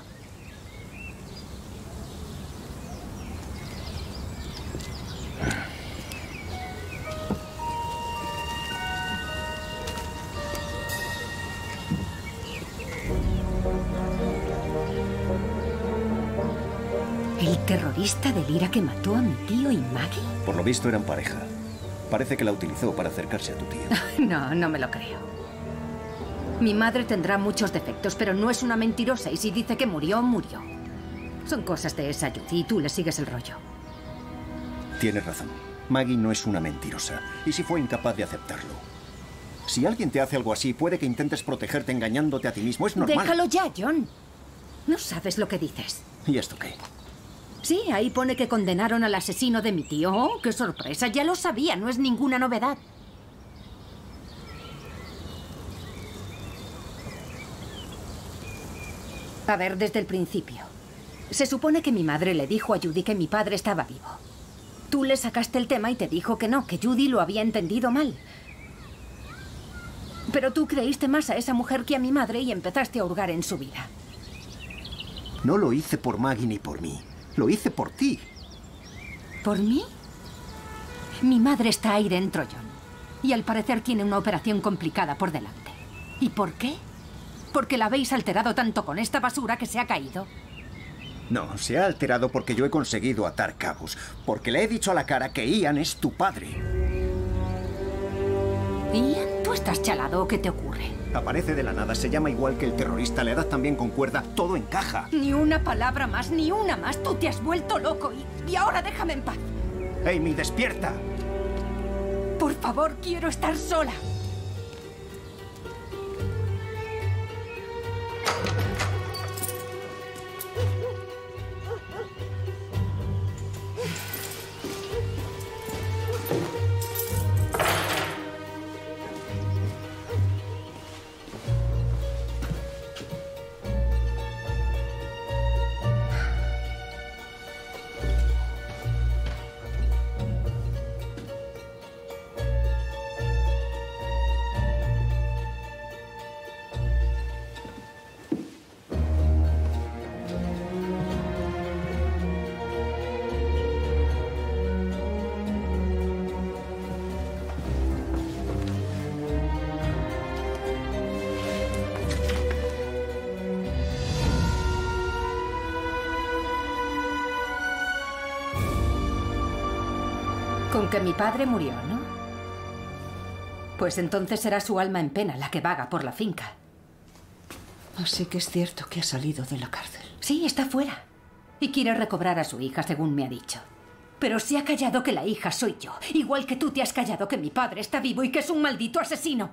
¿El terrorista del IRA que mató a mi tío y Maggie? Por lo visto eran pareja. Parece que la utilizó para acercarse a tu tío. No, no me lo creo. Mi madre tendrá muchos defectos, pero no es una mentirosa y si dice que murió, murió. Son cosas de esa Judy y tú le sigues el rollo. Tienes razón. Maggie no es una mentirosa. Y si fue incapaz de aceptarlo. Si alguien te hace algo así, puede que intentes protegerte engañándote a ti mismo. Es normal. Déjalo ya, John. No sabes lo que dices. ¿Y esto qué? Sí, ahí pone que condenaron al asesino de mi tío. ¡Oh, qué sorpresa! Ya lo sabía, no es ninguna novedad. A ver, desde el principio. Se supone que mi madre le dijo a Judy que mi padre estaba vivo. Tú le sacaste el tema y te dijo que no, que Judy lo había entendido mal. Pero tú creíste más a esa mujer que a mi madre y empezaste a hurgar en su vida. No lo hice por Maggie ni por mí. Lo hice por ti. ¿Por mí? Mi madre está ahí dentro, John. Y al parecer tiene una operación complicada por delante. ¿Y por qué? Porque la habéis alterado tanto con esta basura que se ha caído. No, se ha alterado porque yo he conseguido atar cabos. Porque le he dicho a la cara que Ian es tu padre. Ian, ¿tú estás chalado o qué te ocurre? Aparece de la nada, se llama igual que el terrorista, la edad también concuerda, todo encaja. Ni una palabra más, ni una más. Tú te has vuelto loco y ahora déjame en paz. Amy, despierta. Por favor, quiero estar sola. Con que mi padre murió, ¿no? Pues entonces será su alma en pena la que vaga por la finca. Así que es cierto que ha salido de la cárcel. Sí, está fuera. Y quiere recobrar a su hija, según me ha dicho. Pero se ha callado que la hija soy yo. Igual que tú te has callado que mi padre está vivo y que es un maldito asesino.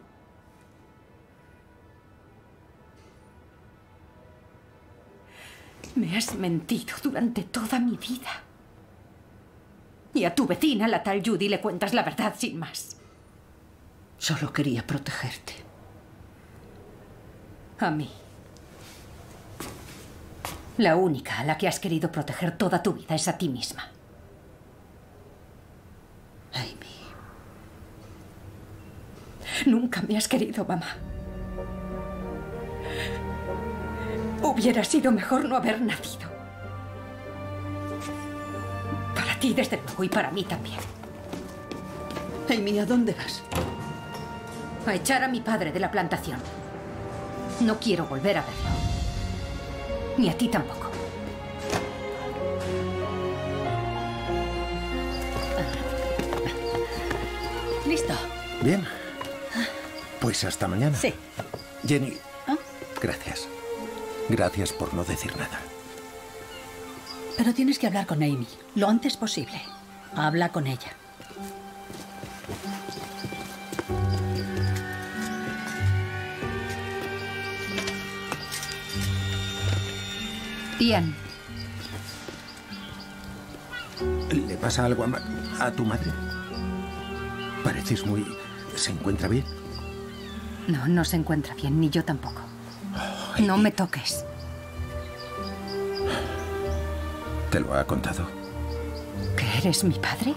Me has mentido durante toda mi vida. Y a tu vecina, la tal Judy, le cuentas la verdad sin más. Solo quería protegerte. A mí. La única a la que has querido proteger toda tu vida es a ti misma. Amy. Nunca me has querido, mamá. Hubiera sido mejor no haber nacido. Para ti, desde luego, y para mí también. Amy, ¿a dónde vas? A echar a mi padre de la plantación. No quiero volver a verlo. Ni a ti tampoco. ¿Listo? Bien. Pues hasta mañana. Sí. Jenny, ¿Ah? gracias. Gracias por no decir nada. Pero tienes que hablar con Amy, lo antes posible. Habla con ella. Ian. ¿Le pasa algo a tu madre? Pareces muy... ¿Se encuentra bien? No, no se encuentra bien, ni yo tampoco. Ay, no me toques. ¿Te lo ha contado? ¿Que eres mi padre?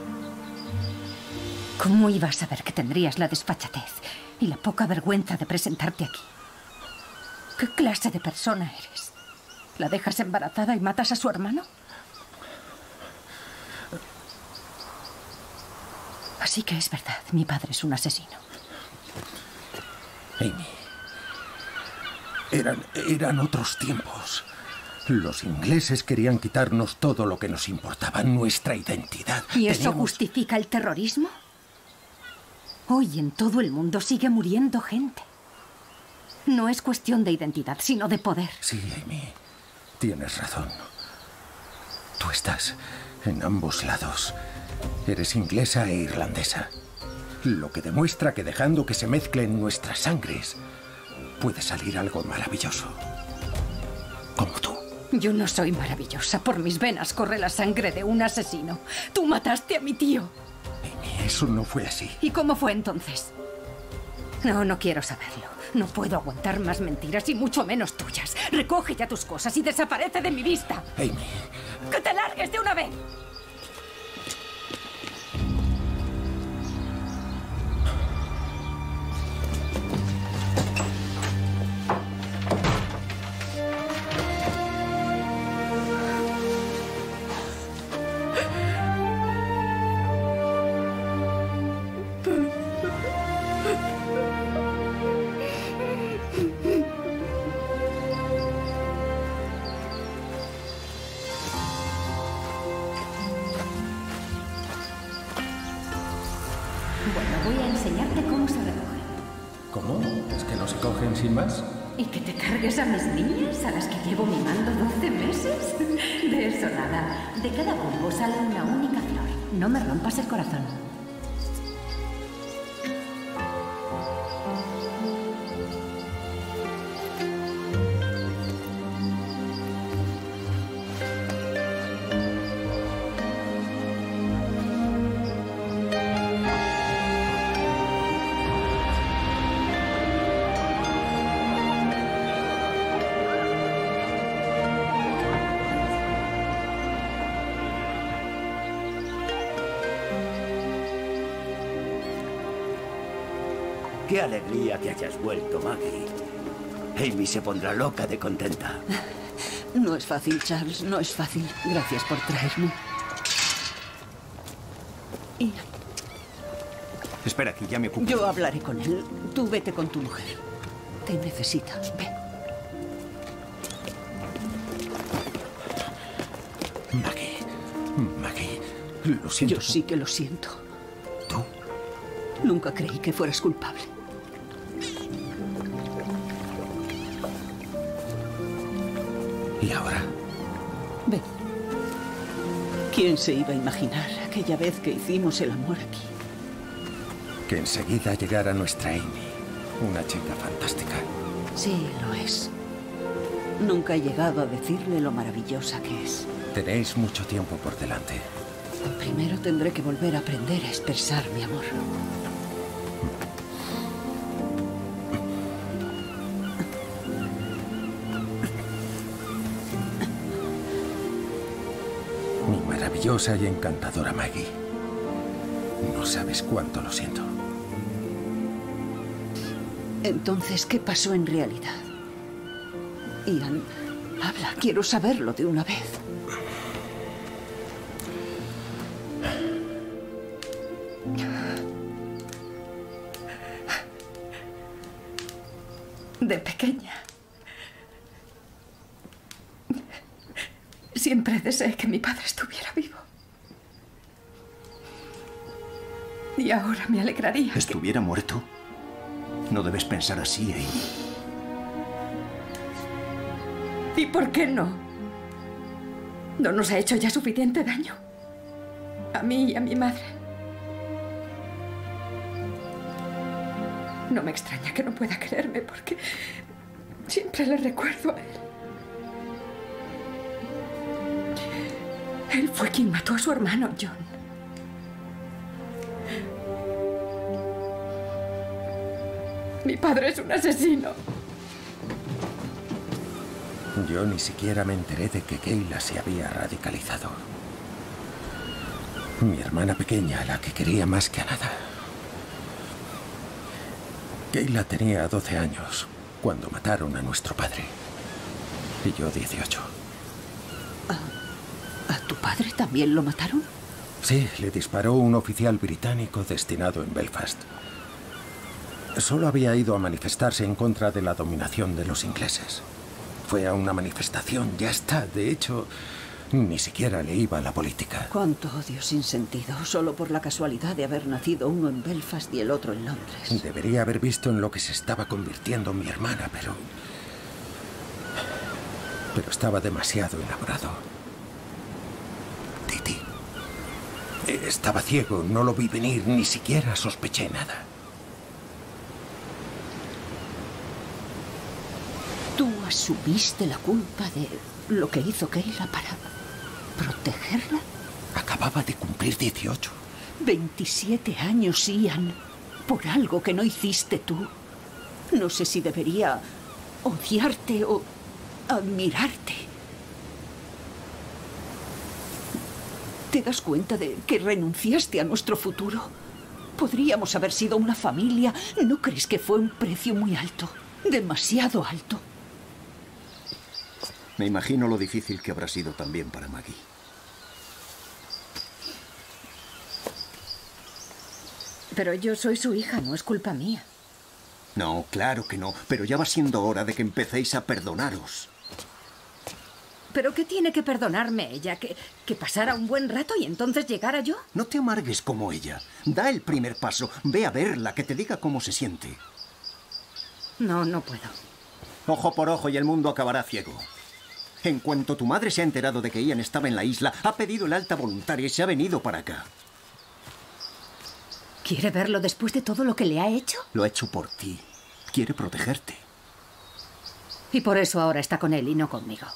¿Cómo iba a saber que tendrías la desfachatez y la poca vergüenza de presentarte aquí? ¿Qué clase de persona eres? ¿La dejas embarazada y matas a su hermano? Así que es verdad, mi padre es un asesino. Amy, eran otros tiempos. Los ingleses querían quitarnos todo lo que nos importaba, nuestra identidad. ¿Y eso justifica el terrorismo? Hoy en todo el mundo sigue muriendo gente. No es cuestión de identidad, sino de poder. Sí, Amy. Tienes razón. Tú estás en ambos lados. Eres inglesa e irlandesa. Lo que demuestra que dejando que se mezclen nuestras sangres, puede salir algo maravilloso. Como tú. Yo no soy maravillosa. Por mis venas corre la sangre de un asesino. Tú mataste a mi tío. Amy, eso no fue así. ¿Y cómo fue entonces? No quiero saberlo. No puedo aguantar más mentiras y mucho menos tuyas. Recoge ya tus cosas y desaparece de mi vista. Amy. ¡Que te largues de una vez! Voy a enseñarte cómo se recoge. ¿Cómo? ¿Es que no se cogen sin más? ¿Y que te cargues a mis niñas, a las que llevo mimando 12 meses? De eso nada. De cada bulbo sale una única flor. No me rompas el corazón. ¡Qué alegría que hayas vuelto, Maggie! Amy se pondrá loca de contenta. No es fácil, Charles, no es fácil. Gracias por traerme. Y espera, que ya me ocupo. yo hablaré con él. Tú vete con tu mujer. Te necesita. Ven. Maggie, lo siento. Yo sí que lo siento. ¿Tú? Nunca creí que fueras culpable. ¿Y ahora? Ven. ¿Quién se iba a imaginar aquella vez que hicimos el amor aquí? Que enseguida llegara nuestra Amy. Una chica fantástica. Sí, lo es. Nunca he llegado a decirle lo maravillosa que es. Tenéis mucho tiempo por delante. Primero tendré que volver a aprender a expresar mi amor. Mi maravillosa y encantadora Maggie. No sabes cuánto lo siento. Entonces, ¿qué pasó en realidad? Ian, habla, quiero saberlo de una vez. De pequeña, siempre deseé que mi padre estuviera vivo. Y ahora me alegraría. ¿Estuviera muerto? No debes pensar así, Amy. ¿Y por qué no? ¿No nos ha hecho ya suficiente daño? A mí y a mi madre. No me extraña que no pueda quererme porque siempre le recuerdo a él. Él fue quien mató a su hermano, John. Mi padre es un asesino. Yo ni siquiera me enteré de que Kayla se había radicalizado. Mi hermana pequeña, la que quería más que a nada. Kayla tenía 12 años cuando mataron a nuestro padre. Y yo 18. ¿A tu padre también lo mataron? Sí, le disparó un oficial británico destinado en Belfast. Solo había ido a manifestarse en contra de la dominación de los ingleses. Fue a una manifestación, ya está. De hecho, Ni siquiera le iba a la política. Cuánto odio sin sentido, solo por la casualidad de haber nacido uno en Belfast y el otro en Londres. Debería haber visto en lo que se estaba convirtiendo mi hermana, pero estaba demasiado enamorado. Titi. Estaba ciego, no lo vi venir, ni siquiera sospeché nada. ¿Tú asumiste la culpa de lo que hizo Kayla para protegerla? Acababa de cumplir 18. 27 años, Ian, por algo que no hiciste tú. No sé si debería odiarte o admirarte. ¿Te das cuenta de que renunciaste a nuestro futuro? Podríamos haber sido una familia. ¿No crees que fue un precio muy alto? Demasiado alto. Me imagino lo difícil que habrá sido también para Maggie. Pero yo soy su hija, no es culpa mía. No, claro que no, pero ya va siendo hora de que empecéis a perdonaros. ¿Pero qué tiene que perdonarme ella? ¿Que pasara un buen rato y entonces llegara yo? No te amargues como ella. Da el primer paso. Ve a verla, que te diga cómo se siente. No, no puedo. Ojo por ojo y el mundo acabará ciego. En cuanto tu madre se ha enterado de que Ian estaba en la isla, ha pedido el alta voluntaria y se ha venido para acá. ¿Quiere verlo después de todo lo que le ha hecho? Lo ha hecho por ti. Quiere protegerte. Y por eso ahora está con él y no conmigo.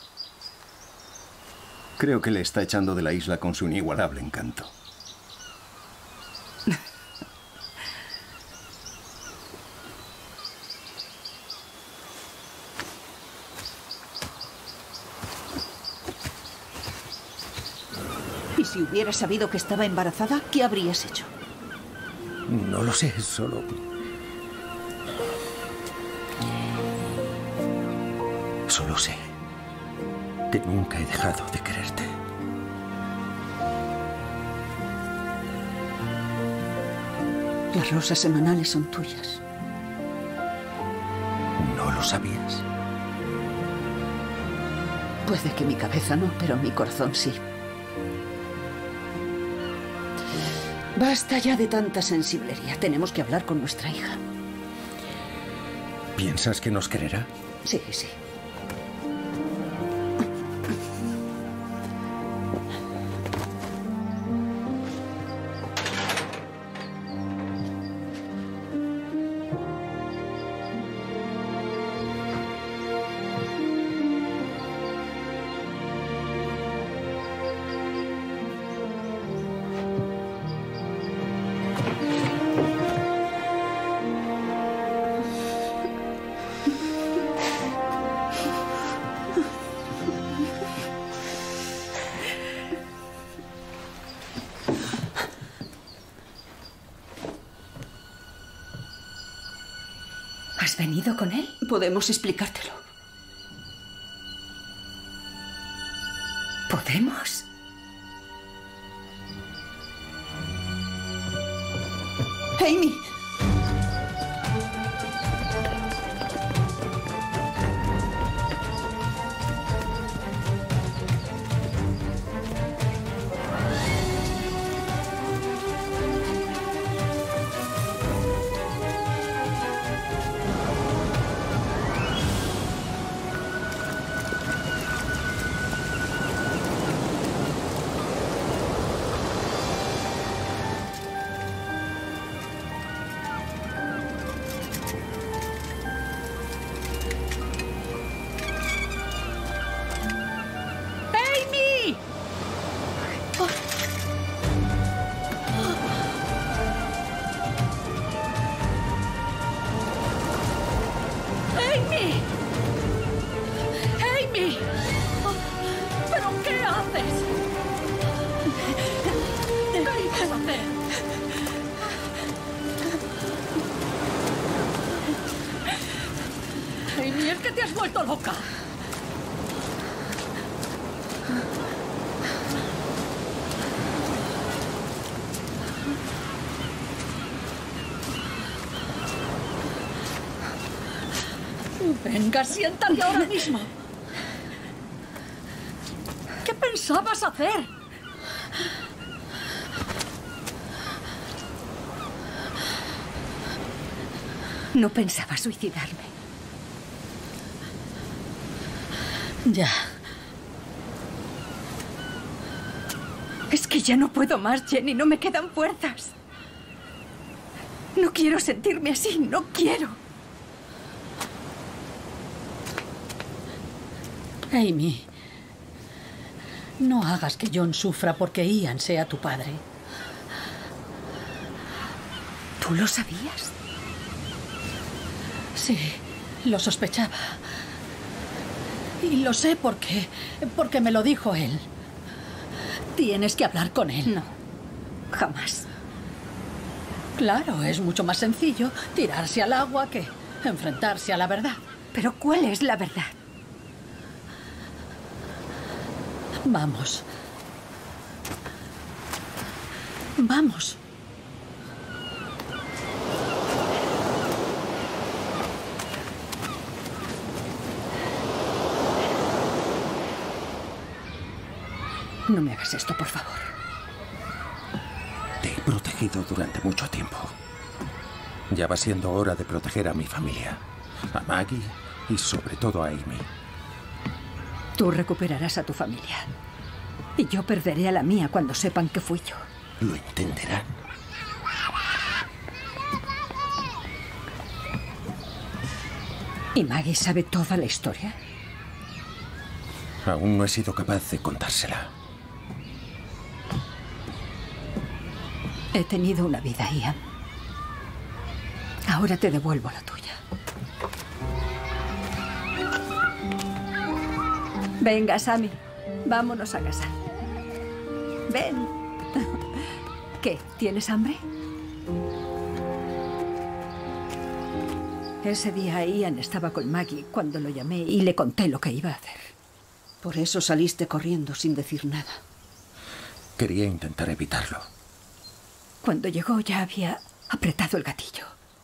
Creo que le está echando de la isla con su inigualable encanto. ¿Y si hubieras sabido que estaba embarazada, qué habrías hecho? No lo sé, solo sé que nunca he dejado de quererte. Las rosas semanales son tuyas. ¿No lo sabías? Puede que mi cabeza no, pero mi corazón sí. Basta ya de tanta sensiblería. Tenemos que hablar con nuestra hija. ¿Piensas que nos quererá? Sí, sí. ¿Has venido con él? Podemos explicártelo. ¿Podemos? Amy. Amy, es que te has vuelto loca. Venga, siéntate ahora mismo. ¿Qué pensabas hacer? No pensaba suicidarme. Ya. Es que ya no puedo más, Jenny. No me quedan fuerzas. No quiero sentirme así. No quiero. Amy, no hagas que John sufra porque Ian sea tu padre. ¿Tú lo sabías? Sí, lo sospechaba. Y lo sé porque me lo dijo él. Tienes que hablar con él. No, jamás. Claro, es mucho más sencillo tirarse al agua que enfrentarse a la verdad. ¿Pero cuál es la verdad? Vamos. Vamos. No me hagas esto, por favor. Te he protegido durante mucho tiempo. Ya va siendo hora de proteger a mi familia. A Maggie y sobre todo a Amy. Tú recuperarás a tu familia. Y yo perderé a la mía cuando sepan que fui yo. Lo entenderán. ¿Y Maggie sabe toda la historia? Aún no he sido capaz de contársela. He tenido una vida, Ian. Ahora te devuelvo la tuya. Venga, Sammy. Vámonos a casa. Ven. ¿Qué? ¿Tienes hambre? Ese día Ian estaba con Maggie cuando lo llamé y le conté lo que iba a hacer. Por eso saliste corriendo sin decir nada. Quería intentar evitarlo. Cuando llegó ya había apretado el gatillo.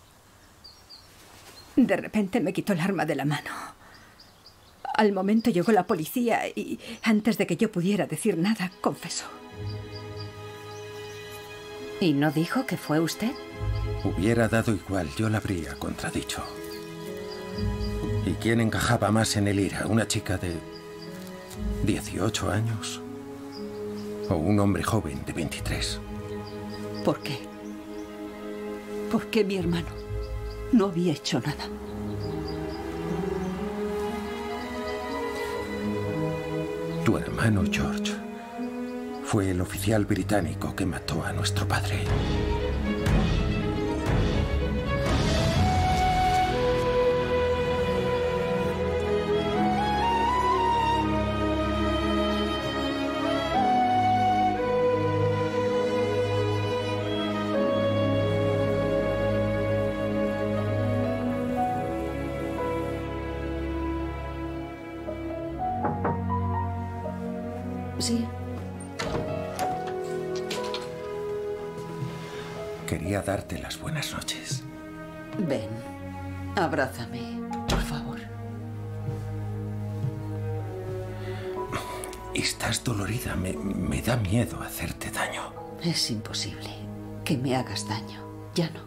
De repente me quitó el arma de la mano. Al momento llegó la policía y antes de que yo pudiera decir nada, confesó. ¿Y no dijo que fue usted? Hubiera dado igual, yo la habría contradicho. ¿Y quién encajaba más en el IRA? ¿Una chica de 18 años? ¿O un hombre joven de 23? ¿Por qué? ¿Por qué mi hermano no había hecho nada? Tu hermano George fue el oficial británico que mató a nuestro padre. Sí. Quería darte las buenas noches. Ven, abrázame, por favor. Estás dolorida. Me da miedo hacerte daño. Es imposible que me hagas daño. Ya no.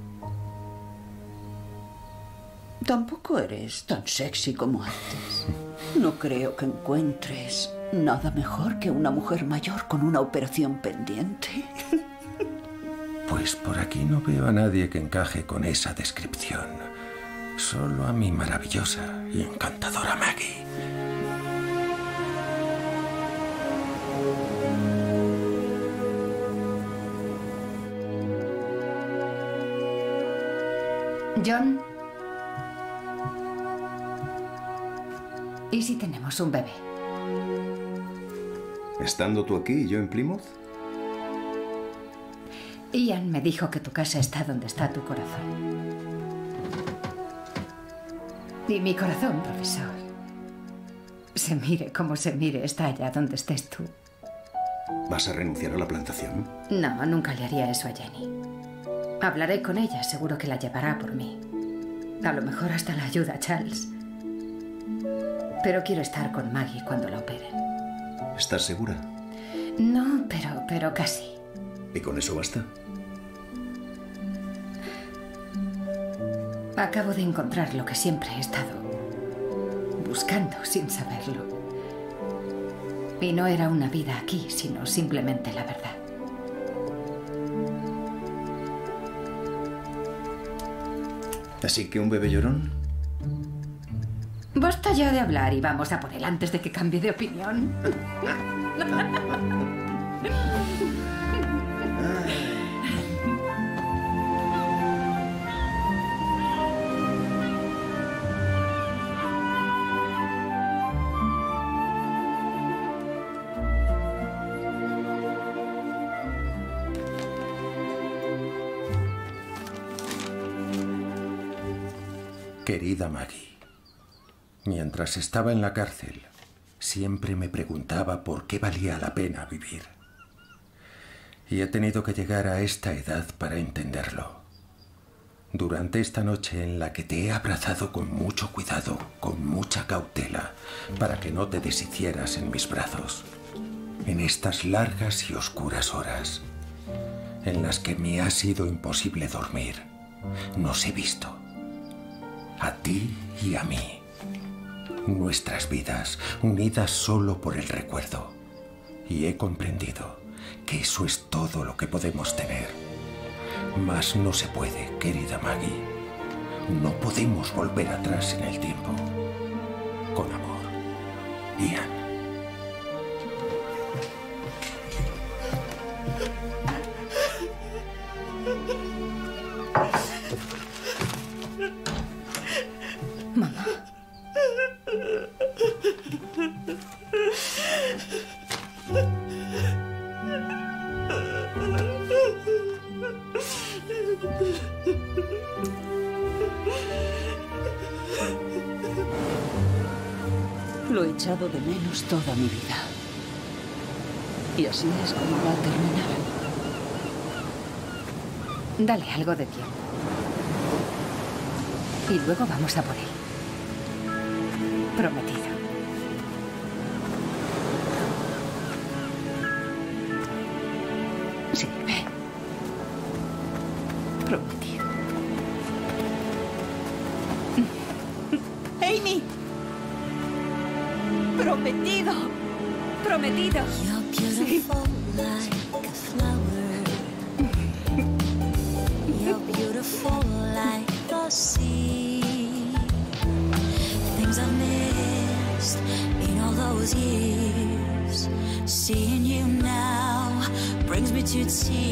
Tampoco eres tan sexy como antes. No creo que encuentres nada mejor que una mujer mayor con una operación pendiente. Pues por aquí no veo a nadie que encaje con esa descripción. Solo a mi maravillosa y encantadora Maggie. John. ¿Y si tenemos un bebé? ¿Estando tú aquí y yo en Plymouth? Ian me dijo que tu casa está donde está tu corazón. Y mi corazón, profesor, se mire como se mire, está allá donde estés tú. ¿Vas a renunciar a la plantación? No, nunca le haría eso a Jenny. Hablaré con ella, seguro que la llevará por mí. A lo mejor hasta la ayuda a Charles. Pero quiero estar con Maggie cuando la operen. ¿Estás segura? No, pero casi. ¿Y con eso basta? Acabo de encontrar lo que siempre he estado buscando sin saberlo. Y no era una vida aquí, sino simplemente la verdad. ¿Así que un bebé llorón? Basta ya de hablar y vamos a por él antes de que cambie de opinión. Querida Maggie, mientras estaba en la cárcel, siempre me preguntaba por qué valía la pena vivir. Y he tenido que llegar a esta edad para entenderlo. Durante esta noche en la que te he abrazado con mucho cuidado, con mucha cautela, para que no te deshicieras en mis brazos. En estas largas y oscuras horas, en las que me ha sido imposible dormir, nos he visto. A ti y a mí. Nuestras vidas unidas solo por el recuerdo. Y he comprendido que eso es todo lo que podemos tener. Mas no se puede, querida Maggie. No podemos volver atrás en el tiempo. Con amor, Ian. Mamá. Lo he echado de menos toda mi vida. Y así es como va a terminar. Dale algo de tiempo. Y luego vamos a por él. Prometido. Sí, ven. Prometido. ¡Amy! ¡Prometido! ¡Prometido! Sí. Things I've missed in all those years. Seeing you now brings me to tears.